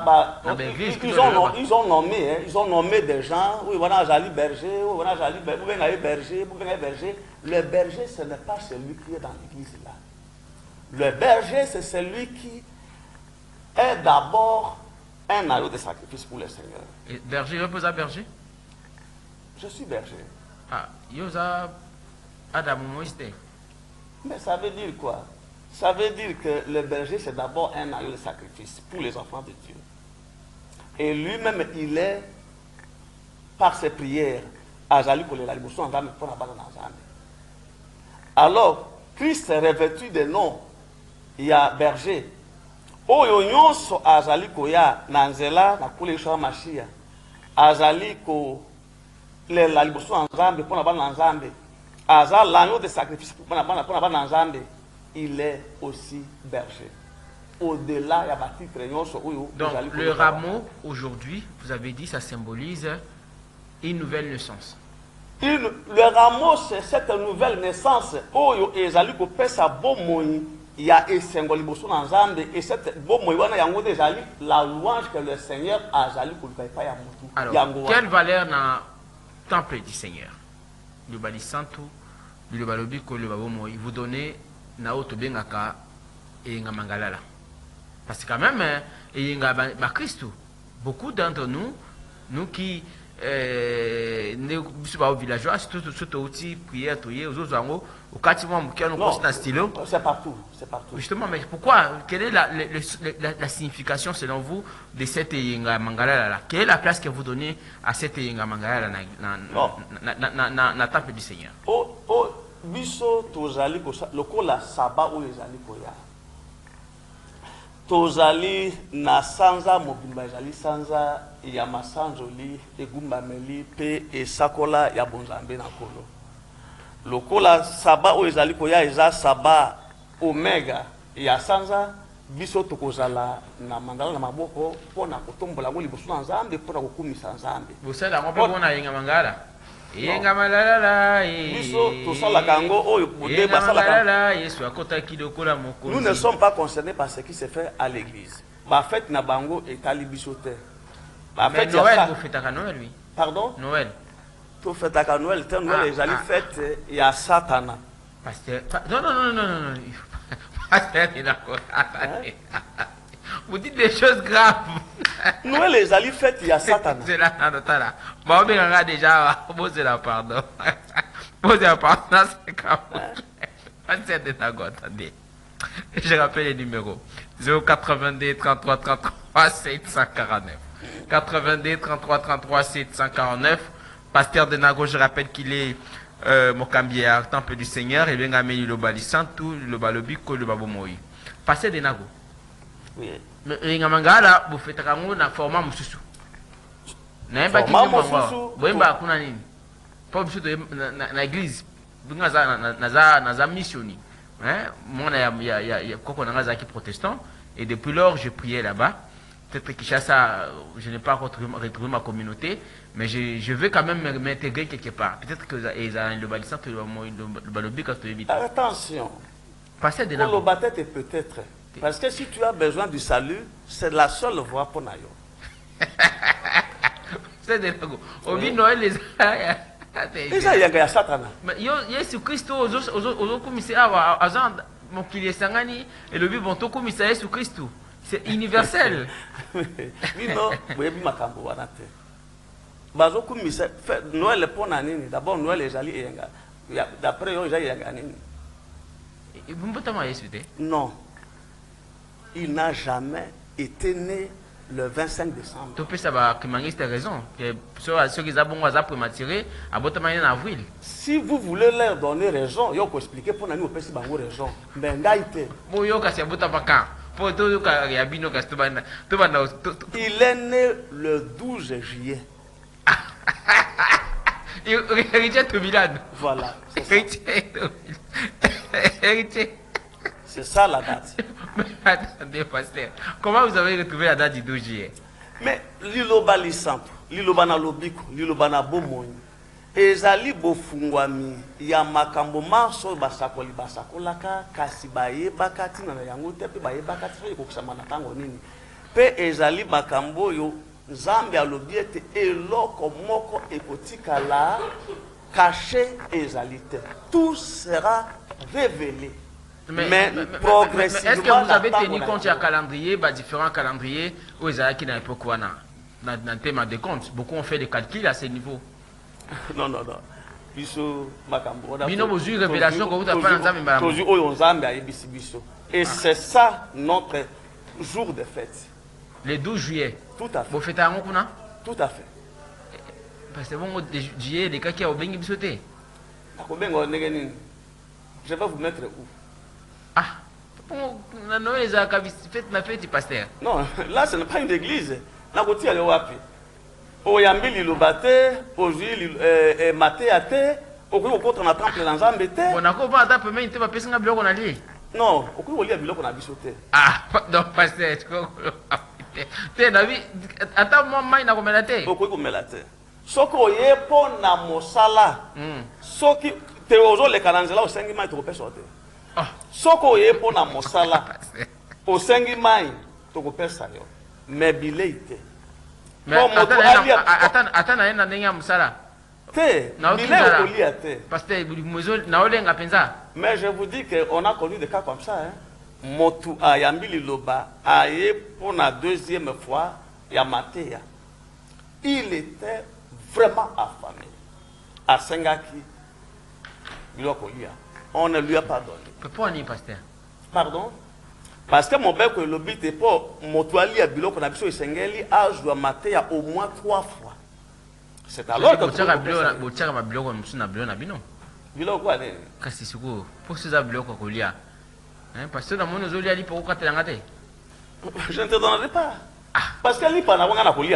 Ils ont nommé des gens, oui, voilà, Jali berger, oui, voilà, Jali berger. Le berger, ce n'est pas celui qui est dans l'église là. Le berger, c'est celui qui est d'abord un agneau de sacrifice pour le Seigneur. Et berger, repose à berger? Je suis berger. Ah, Yosa Adam Moïse. Mais ça veut dire quoi? Ça veut dire que le berger, c'est d'abord un agneau de sacrifice pour les enfants de Dieu. Et lui-même, il est, par ses prières, alors, Christ est revêtu de noms. Il y a berger. Oyo nyonso azali koya na nzela na kule isha mashia. Azali ko le la liboso na Nzambe pona bana Nzambe. Azali l'agneau de sacrifice pona bana Nzambe. Il est aussi berger. Au-delà, il y a bâti créance. Donc, le rameau, aujourd'hui, vous avez dit, ça symbolise une nouvelle naissance. Le rameau, c'est cette nouvelle naissance. Oyo ezali ko pesa bomoi ya esengoli boso na Nzambe et cette bomoi wana yango ezali la louange que le Seigneur a zali ko pa ya mutu. Alors, quelle valeur na temple du Seigneur? Le bali santo, le balobi ko le bomoi, vous donnez na auto bengaka et nga mangalala. Parce que quand même, Christo, beaucoup d'entre nous qui sommes villageois, surtout aussi prière, au quartier, c'est partout. Justement, mais pourquoi? Quelle est la signification selon vous de cette Yenga Mangalala? Quelle est la place que vous donnez à cette Yenga Mangalala na temple du Seigneur? Biso tozali lokola saba oyo ezali koya. Tozali na sanza mobimba ezali sanza ya masanzoli egumbameli pe esakola ya bonzambe na kolo. Lokola saba oyo ezali koya eza saba omega ya sanza biso tokozala na mandala na maboko pona kotombola ngo liboso na Nzambe pona kokumisa Nzambe. Bosala ngo pe bona yenga mangala. Yenga malala biso tosala kango oyo bude basala Yesu akota kidokola mokonzi. Nous ne sommes pas concernés par ce qui se fait à l'église. Ba fête na bango etali biso te. Ba fête Noël vous faites à Noël lui. Pardon? Noël. Tu faites à Noël, Noël ezali fête ya Satana. Pasteur non. Pasteur il a vous dites des choses graves. Noël ezali fête ya Satana. C'est là là. Bon ben déjà poser la pardon. Poser la pardon c'est comme c'est de ta gote. Attendez. Je rappelle les numéros 082 33 33 749. 82 33 33 749. Pasteur de Nago, je rappelle qu'il est Mokambia, temple du Seigneur, et bien Amélie le Bali Santou, le Balobiko, le Babomoi. Pasteur de Nago. Oui. Mais Mangala, vous faites un format Moussou. N'importe qui Boimba Kunani. Pas dans l'église. Vous avez missionné. Moi, il y a Koko Nangazaki protestant. Et depuis lors, je priais là-bas. peut-être Kinshasa, je n'ai pas retrouvé ma communauté, mais je veux quand même m'intégrer quelque part. Peut-être que le balisant, le balobi, quand tu évites. Attention. Passer de Pour le battre, peut-être. Parce que si tu as besoin du salut, c'est la seule voie pour Nayo. C'est de l'ego. Obi Noël les Déjà, il y a Satana. Mais Yesu Christ, aux commissaires, à mon qu'il est sangani, et le but, bon, tout commissaire Yesu Christ. C'est universel. Oui, non, vous avez makambo wanate. Bazo commissaire, Noël est pour Nanini. D'abord, Noël est allé et d'après, il y a Nanini. Non. Il n'a jamais été né le 25 décembre. Tu peux savoir que Mangiste a raison. Ceux qui ont prématuré, à en avril. Si vous voulez leur donner raison, il faut expliquer pour nous aussi raison. Mais ngaïté. Il est né le 12 juillet. Héritier Tobilan. Voilà. Héritier. C'est ça la date. Attendez, pasteur. Comment vous avez retrouvé la date du 12 juillet? Mais liloba lisampo, liloba na lobiko, liloba na bomoni. Ezali bofungwami ya makambo maso basakoli basakolaka kasi bayebaka tina na yango te pe bayebaka te ekokisama na tango nini. Pe ezali makambo yo Nzambe alobi ete eloko moko ekotikala caché ezali te. Tout sera révélé. Mais progressivement. Est-ce que vous avez tenu compte du calendrier, différents calendriers, où ils qui dans l'époque dans le thème de compte? Beaucoup ont fait des calculs à ce niveau. Non, non, non. Révélation que vous avez fait. Et c'est ça notre jour de fête. Le 12 juillet. Tout à fait. Vous faites un coup, tout à fait. Parce que bon, juillet, les cas qui ont bien sauté. Je vais vous mettre où? Ah, Noël, faites ma fête, pasteur. Non, là, ce n'est pas une église. Là, vous êtes wapi. Oyambi lilobate, aujourd'hui matéate, au contre on a temple dans Zambete. On a quoi pas d'après mais tu vas passer un bloc on a lié. Non, au coup on lit un bloc on a bisoté. Ah, donc pasteur, tu na vie attends moi mai na komelate. Au coup komelate. Soko yepo na mosala. Soki teozo le kananzela o sengi mai to kopesa ote. Ah, soko yepo na mosala. O sengi mai to kopesa yo. Mais bileite. Mais attends, na ndenge musala. Te, parce que mais je vous dis qu'on a connu des cas comme ça. Motu ayambi liloba aye pour la deuxième fois Yamatea. Il était vraiment affamé. À Sengaki, on ne lui a pas donné. Pourquoi on pasteur? Pardon? Parce que mon père, le but est pour Motuali à Biloko, na biso Sengeli, a joué Matéa au moins 3 fois. C'est alors que tu as je ne te donnerai pas. Parce que les gens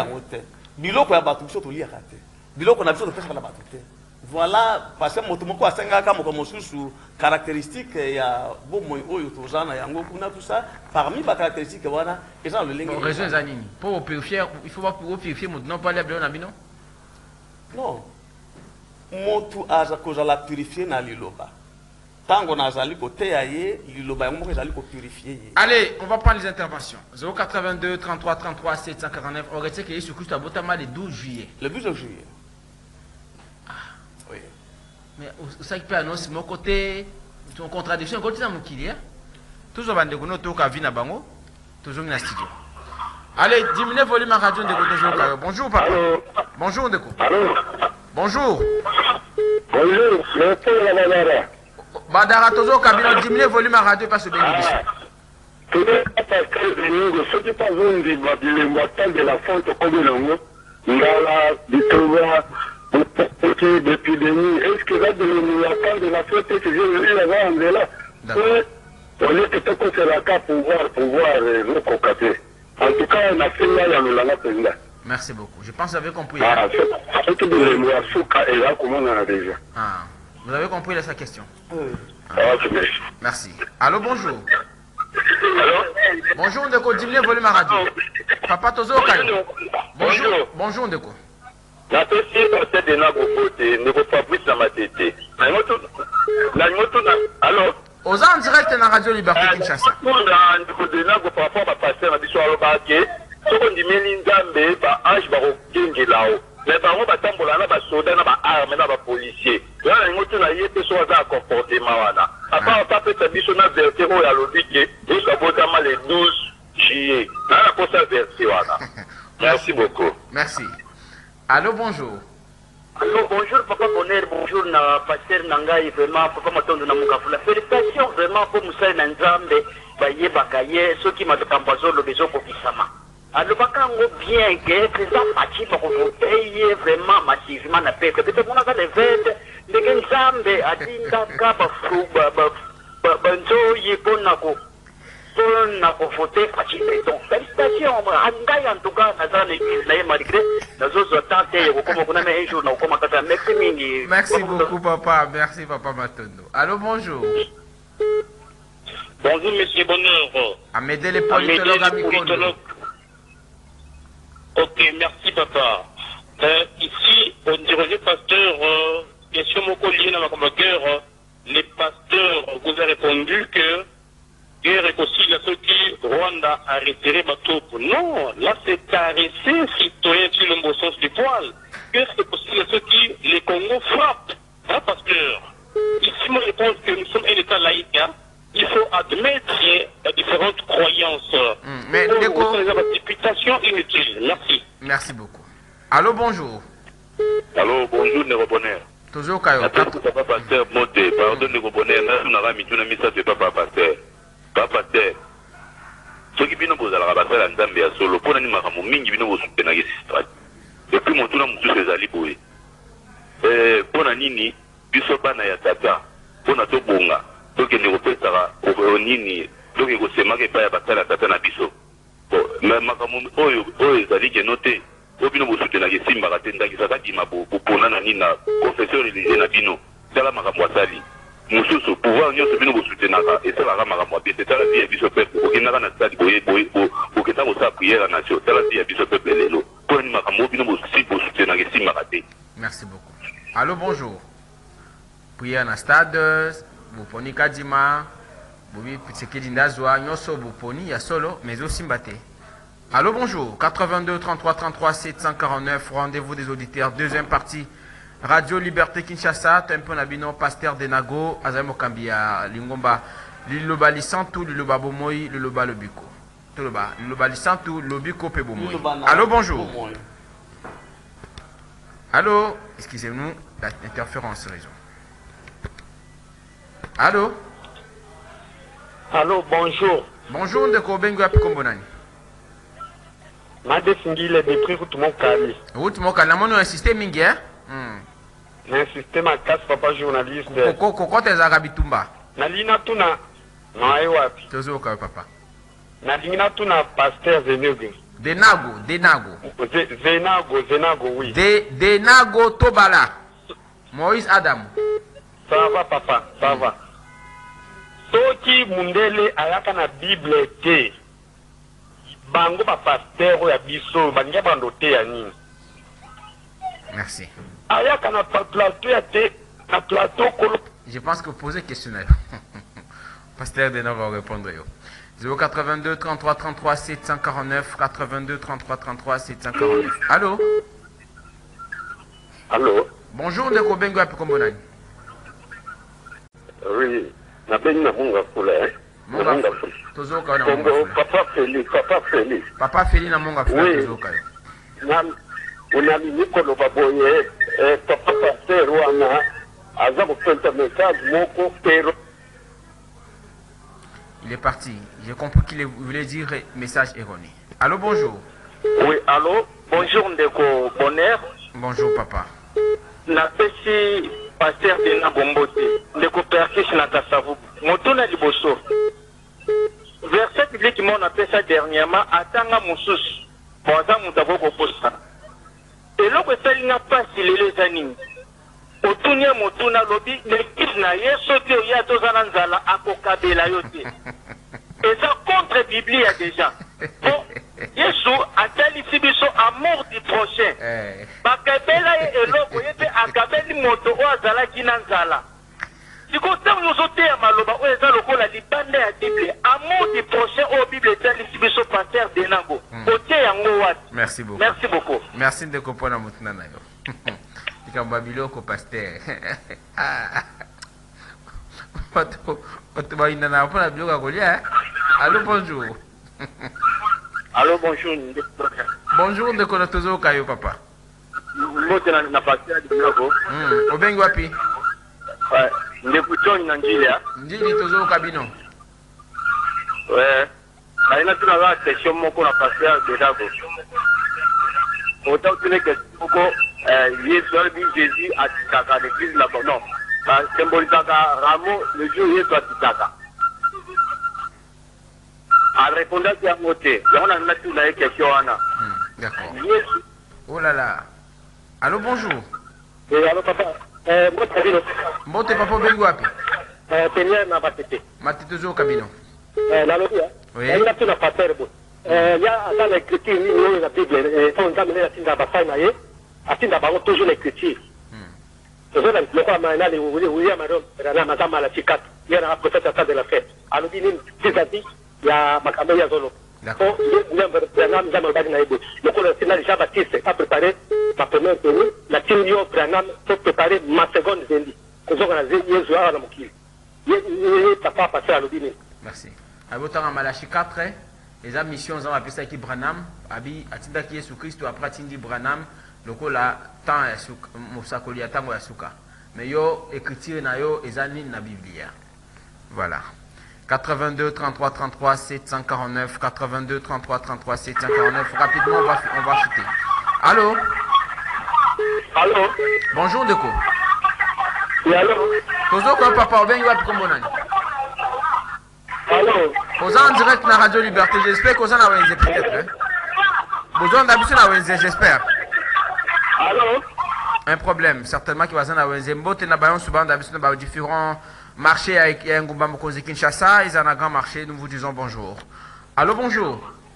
voilà, parce que motomoko asengaka mokomosusu caractéristique ya bomoi oyo tozana yango kuna tout ça parmi ba caractéristiques wana eza le lingue. Raison zanini. Pour purifier, il faut pas purifier non pas les blancs nabino. Non. Motu aza kozala purifier na liloba. Tango nazali kote yaye liloba yango moko ezali ko purifier. Allez, on va prendre les interventions. 082 33 33 749. On retient que Jésus Christ a botama le 12 juillet. Le 12 juillet. Oui. Mais ça qui peut annoncer mon côté, ton contradiction, quand tu as mon kilia, toujours bande de tout ka vina bango, toujours dans studio. Allez, diminuez volume à radio de côté. Bonjour papa. Allô. Bonjour Ndeko. Allô. Bonjour. Bonjour, le père la Badara. Badara toujours cabine, diminuez volume à radio parce que bien dit. Tout le monde ce qui pas zone de la fonte comme le ngala ditova d'épidémie. Est-ce que là, de la fête que j'ai vu là-bas, là, on est peut-être que c'est la cas pour voir le cocaté. En tout cas, on a fait là, il y a le merci beaucoup. Je pense que vous avez compris. Ah, c'est tout le monde et là, comment on a déjà. Ah, vous avez compris là, sa question. Ah, merci. Allô, bonjour. Allô? Bonjour, Ndeko, diminuez volume à radio. Papa Tozo Kayo. Bonjour. Bonjour Ndeko. La petite pasteur de Nagopote, ne faut pas plus à ma tête. Alors, Aux en direct dans la Radio Liberté Kinshasa. on a un niveau de Nago par rapport à pasteur, à Bissou Alobake, ce qu'on dit Mélinzambe, bah, H, bah, au là-haut. Mais par contre, batambola na ba soda na ba arme na ba policier. Là, il moto na yete so za comportement wana. Apa pa peut biso na verser o ya lobike, et ça vaut mal les 12 juillet. Là, la cosa verser wana. Merci beaucoup. Merci. Allô, bonjour. Allô, bonjour Papa Bonheur, bonjour na pasteur Nangai, vraiment Papa Matondo na Mukafula. Félicitations vraiment pour Moussa na Nzambe, baye bakaye, ceux qui m'a tambazo le besoin pour Kisama. Alors bakango bien que président Pachi pour voter vraiment massivement na peuple. Peut-être qu'on a les vêtements, les Nzambe adinda ka ba fou ba banzo yiponako. Pour voter Pachi Béton. Félicitations, Nangai en tout cas, dans l'église, là, malgré les autres temps, comme on a un jour, comme on a merci. Merci beaucoup, papa. Merci, papa Matondo. Allô, bonjour. Bonjour, monsieur Bonheur. Amédée les politologues à Mikolo. Ok, merci, papa. Ici, on dirait pasteur, question Mokolié dans ma cœur, les pasteurs vous ont répondu que guerre et aussi ceux qui Rwanda a retiré bateau. Non, là c'est caresser citoyen sur le bon sens du poil. Guerre et aussi ceux qui les Congo frappent. Hein, pasteur? Ici, moi je pense que nous sommes un État laïque. Hein. Il faut admettre différentes croyances. Mais pour les interprétations inutiles. Merci. Merci beaucoup. Allô, bonjour. Allô, bonjour, Néro-Bonheur. Toujours Kayo. Papa pasteur, monté. Pardon, Néro-Bonheur. Nous avons mis tout le message de papa pasteur. Papa pasteur. Ceux qui viennent vous à la bataille en Zambie à solo, pour n'animer à mon mingi, viennent vous soutenir les histoires. Et puis, mon tour, nous tous les aliboués. Pour n'anini, bisoba na yatata. Pour n'ato bonga. Donc, il ne repètera au nini. Donc, il se marque pas à bataille à tata na biso. Mais makamou, oyo, zali qui noté. Obino vous soutenir les simba, la tenda qui s'attaque, ma pour nana, confesseur religieux na bino. C'est la makamou sali. Mususu pouvoir nyo bino vous soutenir et c'est la makamou bien. C'est la vie à biso peuple. Au Kenya na stade boye au Kenya au sa prière nation. C'est la vie à biso peuple lelo. Pour une makamou bino vous soutenir les simba. Merci beaucoup. Allô, bonjour. Prière na stade, vous prenez Kadima. Oui, c'est qui d'Indazwa, Nyoso, Boponi, ya solo, mais aussi Mbaté. Allô, bonjour. 82 33 33 749. Rendez-vous des auditeurs. Deuxième partie. Radio Liberté Kinshasa. Tempo Nabino, Pasteur Denago, Azamo Kambia, Lingomba, Liloba Lisantou, Liloba Bomoy, Liloba Lobiko. Toloba, Liloba Lisantou, Lobiko Pebomoy. Allô, bonjour. Allô, excusez-nous, l'interférence réseau. Allô. Allô, bonjour. Bonjour, Ndeko Bengo Apikombonani. Made Singile de prix tout mon cali. Route Moka, la mono insisté mingi, hein? N'insistez ma casse papa journaliste. Koko te Zagabitumba. Nalina tuna wapi. Tozo ka papa. Nalina tuna pasteur Zenago. Denago. Zenago, oui. Denago Tobala. Moïse Adam. Ça va papa, ça va. Soki mundele ayaka na Bible te. Bango ba pasteur ya biso bangia bandote ya nini. Merci. Ayaka na plateau ya te, na plateau kolo. Je pense que vous posez question. Pasteur Denago va répondre. 082 33 33 749 82 33 33 749. Allô? Allô? Bonjour, Ndeko Bengo Apikombonani. Oui. Na bengi na munga fula, hein? Munga fula. Tozo ka na munga fula. Papa Feli na munga fula tozo ka. Unami Nikolo baboye, papa pasteur wana aza kufenta message moko pero. Il est parti. J'ai compris qu'il voulait dire message erroné. Allô, bonjour. Oui, allô. Bonjour Ndeko Bonheur. Bonjour papa. Na pesi pasteur de na bombote. Ndeko perkish na tasavu. Motuna liboso. Verset biblique mon appelé ça dernièrement atanga mususu. Bonza mutabo koposa. Et loko sali na pasi lele zanini. Otunya motuna lobi l'église na yeso te ya tozana nzala akokabela yote. Et ça contre Bible déjà. Bon, Yesu a prochain bakabela ye eloko ye mpe akabeli moto oyo azalaki na nzala sikoyo ntango nyonso oteya maloba oyo eza lokola libanda ya bible amour du prochain oyo bible etalisi biso paster denango otie yango wapi? Merci beaucoup. Merci ndeko mpona motuna na yo likambo ya biloko paster bato bayindanaka mpona biloko ya kolia. Allô, bonjour. Allô, bonjour. Bonjour ndeko na tozoyoka yo papa. Mbote na paster denango. Obengi wapi? Ndeko John na njili ya njili tozoyoka bino. Naina tuna la question moko na paster denango. Autant que les questions Yesu alibi Jésus atikaka l'église là-bas. Non, ça symbolisaka Rameau le jour où Yesu atikaka. A répondre à ce côté, on a une question. D'accord. Oh là là. Allô, bonjour. Allô, papa. Mbote papa bengi wapi? Penia na batete. Matete zo kabino. La lobia. Oui. Il y a tout la pater bon. Il y a dans l'écriture ni la Bible on a mené à tinda basai na ye. À tinda ba toujours l'écriture. Toujours le quoi maana le William Madame na mazama la chikat. Il y a un prophète à de la fête. Alors dit ni dit il y a makambo ya zolo. D'accord. Le Jean-Baptiste a préparé ma première tenue, la Tinio Branham pour préparer ma seconde venue. Merci. Abotanga Malachi 4, les missions ont appelé qui Branham, Abi, Atinda qui est sous Christ, après Tindi Branham, le coup là, tant est sous Moussakoli, tant est sous cas. Mais yo, écriture na yo, ezani na Biblia. Voilà. 82 33 33 749 82 33 33 749. Rapidement, on va chuter. Allô? Allô? Bonjour, Deko. Oui, allô? Tozo quoi, papa, ben yoa pikombonan. Allô? Vous en direct na Radio Liberté, j'espère que vous en avez peut-être. Vous en avez na Wenze, j'espère. Allô? Un problème, certainement qu'il va en avoir un mbote na bayon souvent d'habitude na différents marché avec Ngumba Mokoze Kinshasa, ils ont un grand marché, nous vous disons bonjour. Allô, bonjour.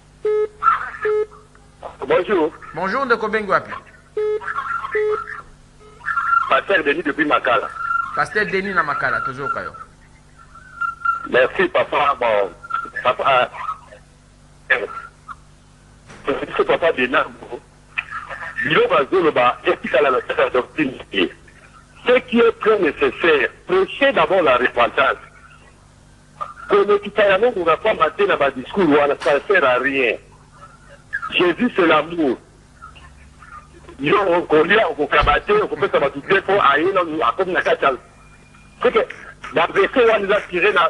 Bonjour. Bonjour, de Kobengwapi. Pasteur Denis depuis Makala. Pasteur Denis na Makala, toujours Kayo. Merci, papa. Bon, papa. Ce papa Denis, il va la doctrine. Ce qui est très nécessaire, prêcher d'abord la repentance. Que le Kitayano ne va pas mater dans ma discours, ça ne sert à rien. Jésus, c'est l'amour. On connaît, on peut cabater, on peut s'abattre pour aller à comme la cachale. C'est que la verset, on nous a tiré dans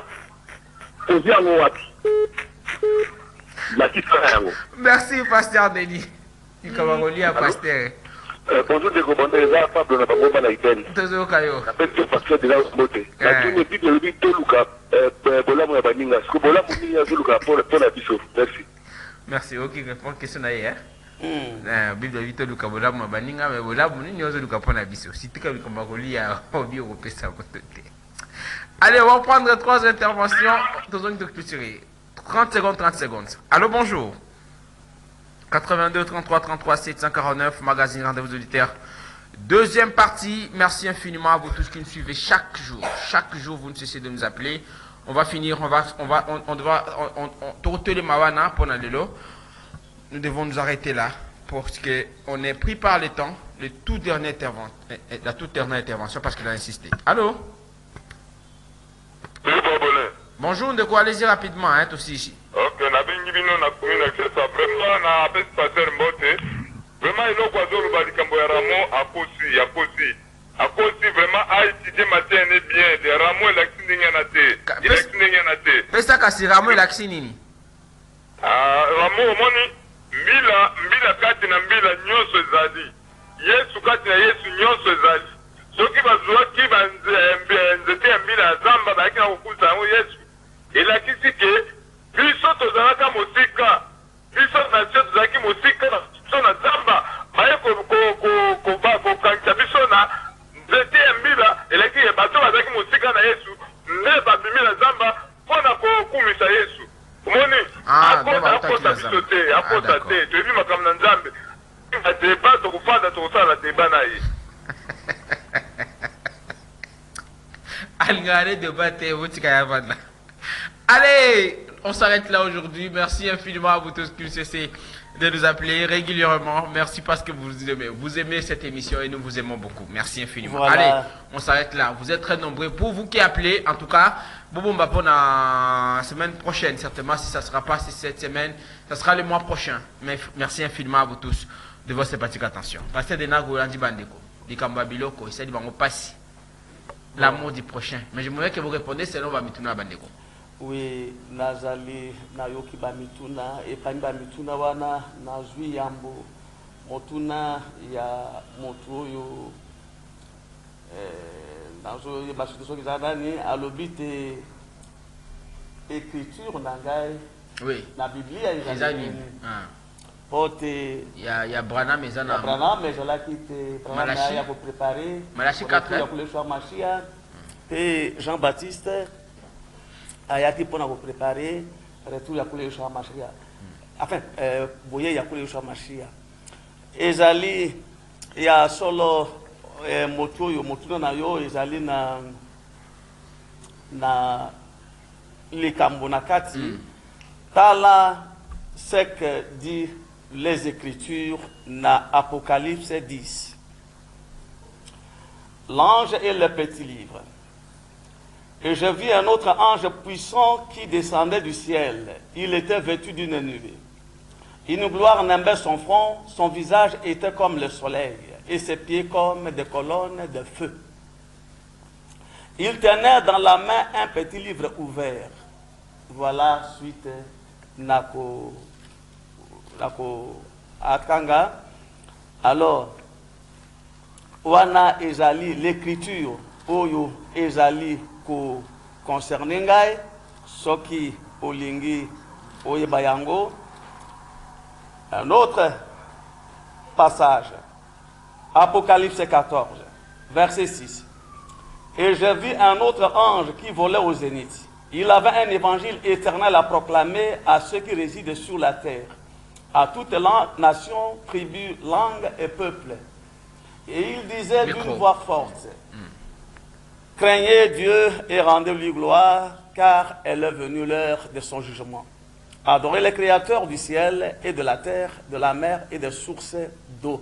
la merci, Pasteur Denis. Il commence à Pasteur. Bonjour, de Goboneza, Pablo, na Bango, na Italie. Toujours Kayo. Appelle que Pasteur de la Moté. La tourne est de lui, Toluka, Bola Baninga. Ce que Bola Mounia, Toluka, pour la Bissot. Merci. Merci. Ok, répond question d'ailleurs. Bible Vito Luka Bola Baninga, mais Bola Mounia, Toluka, pour la Bissot. Si tu as comme Bagoli, à Hobby au Pessa. Allez, on va prendre 3 interventions. Toujours une clôturer. 30 secondes, 30 secondes. Allô, bonjour. 82 33 33 749, magazine Rendez-vous auditeurs. Deuxième partie, merci infiniment à vous tous qui nous suivez chaque jour. Chaque jour, vous ne cessez de nous appeler. On va finir, on les mawana pour Nalelo. Nous devons nous arrêter là parce qu'on est pris par le temps, la toute dernière intervention parce qu'il a insisté. Allô? Bonjour, de quoi allez-y rapidement, hein, aussi ici. Ok, na bengi bino na commune ça vraiment na apesi pasteur Mbote. Vraiment il a zo ba likambo ya Ramo akosi vraiment a étudier matin et bien de Ramo la te. Pesa kasi Ramo la nini? Ramo omoni mbila kati na mbila nyonso ezali. Yesu kati na Yesu nyonso ezali. Soki bazwa ki nzete ya mbila ya zamba baki na kokusa yango Yesu. Elakisi ke biso tozalaka mosika biso nation tozalaki mosika na biso na zamba baye kokangisa biso na nzete ya mbila eleki bato bazalaki mosika na Yesu nde babimi na zamba mpona kokumisa Yesu omoni akota biso te akota te toyebi makambo na Nzambe débat tokufanda tokosala débat na ye. Allez, on s'arrête là aujourd'hui. Merci infiniment à vous tous qui cessez de nous appeler régulièrement. Merci parce que vous aimez cette émission et nous vous aimons beaucoup. Merci infiniment. Voilà. Allez, on s'arrête là. Vous êtes très nombreux. Pour vous qui appelez, en tout cas, Bobo Mbapo la semaine prochaine, certainement, si ça ne sera pas cette semaine, ça sera le mois prochain. Mais merci infiniment à vous tous de votre sympathique attention. Pasteur Denago Landi Bandeko, Dikamba Biloko, il s'est dit, on passe l'amour du prochain. Mais je voudrais que vous répondez, sinon on va mituna Bandeko. Oui, nazali nayoki bamituna epani bamituna wana nazwi yambo motuna ya motu oyo nazo yebasutu soki eza nani alobi te écriture na ngai oui. Na biblia ezali nini po te ya Branham ezana Branham ezalaki te Branham ya koprépare Malachi 4 ya koleswa Machia te Jean-Baptiste ayaki pona ko préparer retour ya kule Yeshua Mashia. Enfin, boye ya kule Yeshua Mashia. Ezali ya solo moto yo moto na yo ezali na likambo na kati. Tala ce que dit les Écritures na Apocalypse 10. L'ange et le petit livre. Et je vis un autre ange puissant qui descendait du ciel. Il était vêtu d'une nuée. Une gloire nimbait son front, son visage était comme le soleil, et ses pieds comme des colonnes de feu. Il tenait dans la main un petit livre ouvert. Voilà, suite Nako Akanga. Alors, Wana Ezali, l'écriture, Oyo Ezali, concerné ngai soki olingi oyebayango. Un autre passage, Apocalypse 14 verset 6. Et je vis un autre ange qui volait au zénith. Il avait un évangile éternel à proclamer à ceux qui résident sur la terre, à toutes nations, tribus, langues et peuples. Et il disait d'une voix forte: craignez Dieu et rendez-lui gloire, car elle est venue l'heure de son jugement. Adorez le Créateur du ciel et de la terre, de la mer et des sources d'eau.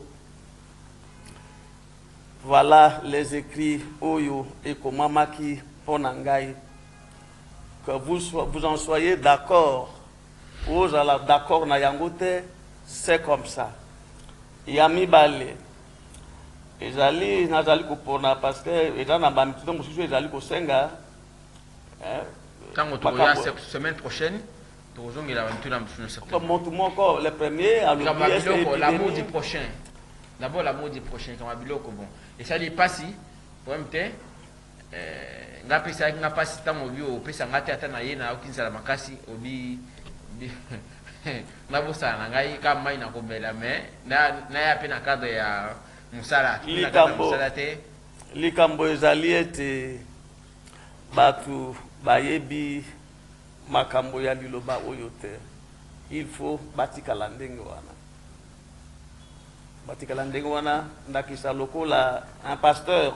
Voilà les écrits Oyo et Komamaki Ponangai. Que vous en soyez d'accord. Ou d'accord na yangote, c'est comme ça. Yami Bale. Ezali nazali kupona parce que ezana bamituno mususu ezali kosenga tango toya cette semaine prochaine tozongela bamituno mususu certainement comme moko le premier l'amour du prochain, d'abord l'amour du prochain comme biloko bon et ça dit pasi problème te nga pesa nga pasi tango bio pesa ngate ata na ye na okinzala makasi obi na bosa na ngai ka mai na kombela mais na ya pe na cadre ya likambo ezali ete batu bayebi makambo ya liloba oyo te. Il faut batikala ndenge wana ndakisa lokola un pasteur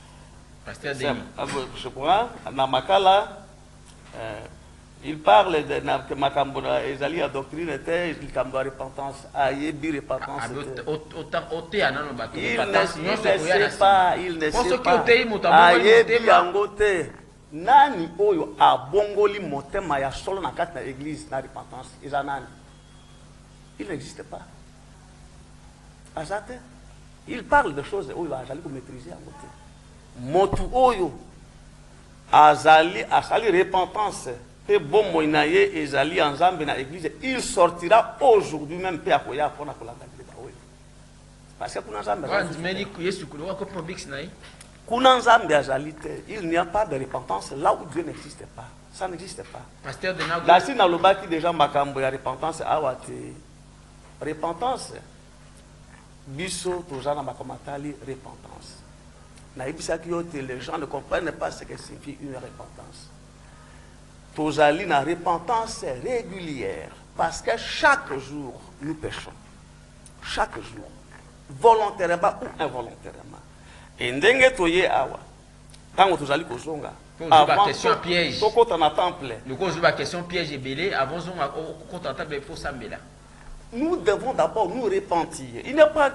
je crois na makala il parle de makambo ezali ya doctrine te likambo ya repentance ayebi repentance il ne sait pas ayebi yango te. Nani oyo abongoli motema ya solo na kati na église na repentance eza nani? Il n'existe pas. Azate il parle de choses oyo azali ko maîtriser yango te. Motu oyo azali repentance. Il sortira aujourd'hui même parce que il n'y a pas de repentance là où Dieu n'existe pas. Ça n'existe pas. Là, si dans le bas qui déjà makambo ya repentance repentance biso tozana makomatali repentance. Les gens ne comprennent pas ce que signifie une repentance. Tozali na repentance régulière parce que chaque jour nous péchons. Chaque jour. volontairement ou involontairement. Et ndenge toye awa, tant que tozali kozonga, avant question piège. Le cause de la question piège et belé, avant il faut s'amener là. Nous devons d'abord nous repentir. Il n'y a pas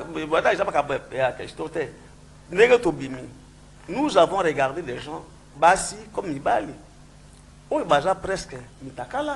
nous avons regardé des gens, Basi comme Nibali. Oh, baza presque Mitakala.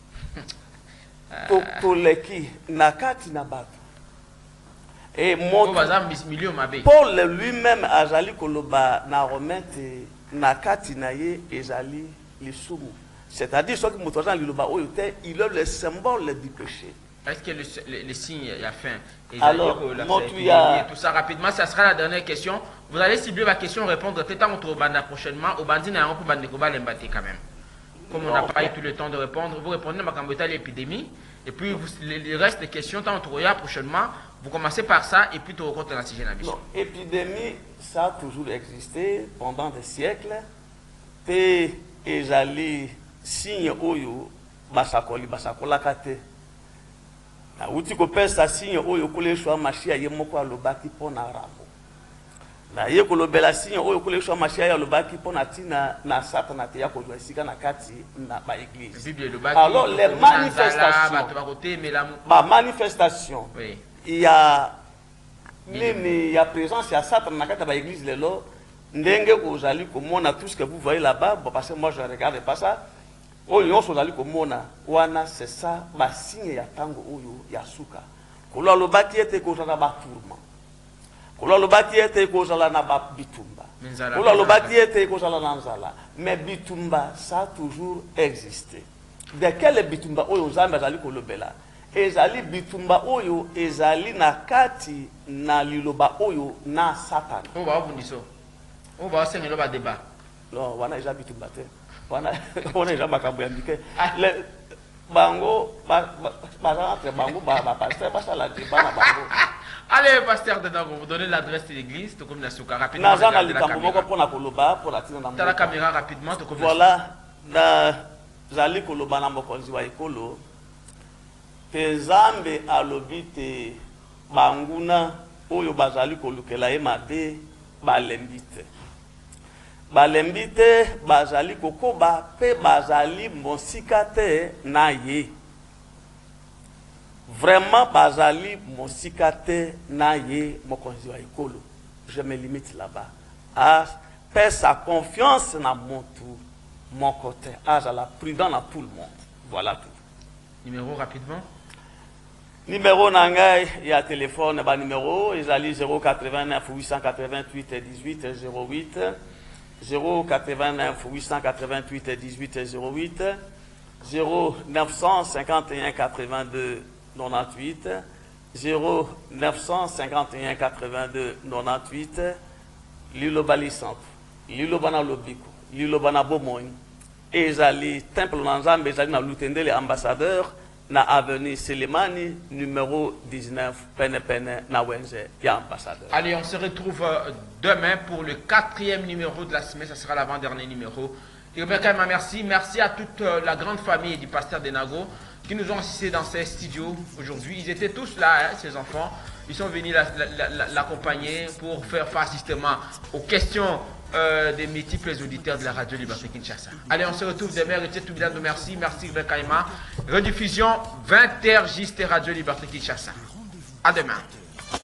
Toleki, Nakati Nabatu. Et Paul lui-même a jali koloba na remete Nakati Naye et jali Lisumu. C'est-à-dire, ceux qui m'ont liloba il est le symbole du péché. Est-ce que les signes, il y a faim? Alors, tout ça rapidement, ça sera la dernière question. Vous allez cibler ma question, répondre peut-être au Banda prochainement. Au Bandi, il y a un peu de quand même. Comme on n'a pas eu tout le temps de répondre, vous répondez à ma l'épidémie. Et puis, le reste des questions, tant on prochainement, vous commencez par ça et puis tu rencontres la sujet. Non, épidémie, ça a toujours existé pendant des siècles. Et j'allais signe oyo, basakola kate. Na uti ko pesa signe oyo koleshwa mashia ye moko alobaki pona ramo. Na ye kolobela signe oyo koleshwa mashia ya lobaki pona tina na satana te ya kozwa sika na kati na ba église. Alors les manifestations, oui. Il y a même il y a présence il y a satana na kati ba église lelo ndenge kozali komona tout ce que vous voyez là-bas parce que moi je regarde pas ça. Oyo sozali komona wana c'est ça ba signe ya tango oyo ya suka kolo lobaki ete kozala ba tourment kolo lobaki ete kozala na ba bitumba kolo lobaki ete kozala na nzala mais bitumba ça a toujours existé. De quel bitumba oyo nzambe azali kolobela ezali bitumba oyo ezali na kati na liloba oyo na satana on va bundiso on va senga loba débat non wana eza bitumba te. On est jamais capable de bango, allez, pasteur de Nago, vous donnez l'adresse de l'église, tout comme la souka rapidement. La caméra rapidement, tout comme voilà, Zali Koloba na mokonzi wa ekolo, Tezambe alobite banguna oyo bazali kolukela emabe balembite. Balembite bazali kokoba pe bazali monsikate na ye. Vraiment bazali monsikate na ye mokonzi wa ekolo. Je me limite là-bas. À faire sa confiance na mon côté. À la prudent dans tout le monde. Voilà tout. Numéro rapidement. Numéro nangay, il y a téléphone, ba numéro, ils allient 089 888 18 08. 089 888 18 08 0951 82 98 0951 82 98 Lilobali Samp Lilobana Lobiko Lilobana Bomoy ezali temple nanzambe ezali na lutendele ambassadeur na avenue Selemani numéro 19 Pene na Wenze ya ambassadeur. Allez, on se retrouve demain pour le 4e numéro de la semaine, ça sera l'avant-dernier numéro. Et merci, merci à toute la grande famille du pasteur de Nago qui nous ont assistés dans ces studios aujourd'hui. Ils étaient tous là, hein, ces enfants. Ils sont venus l'accompagner pour faire face justement aux questions des multiples auditeurs de la radio Liberté Kinshasa. Allez, on se retrouve demain. Merci, merci Kaima. Rediffusion 20h juste Radio Liberté Kinshasa. À demain.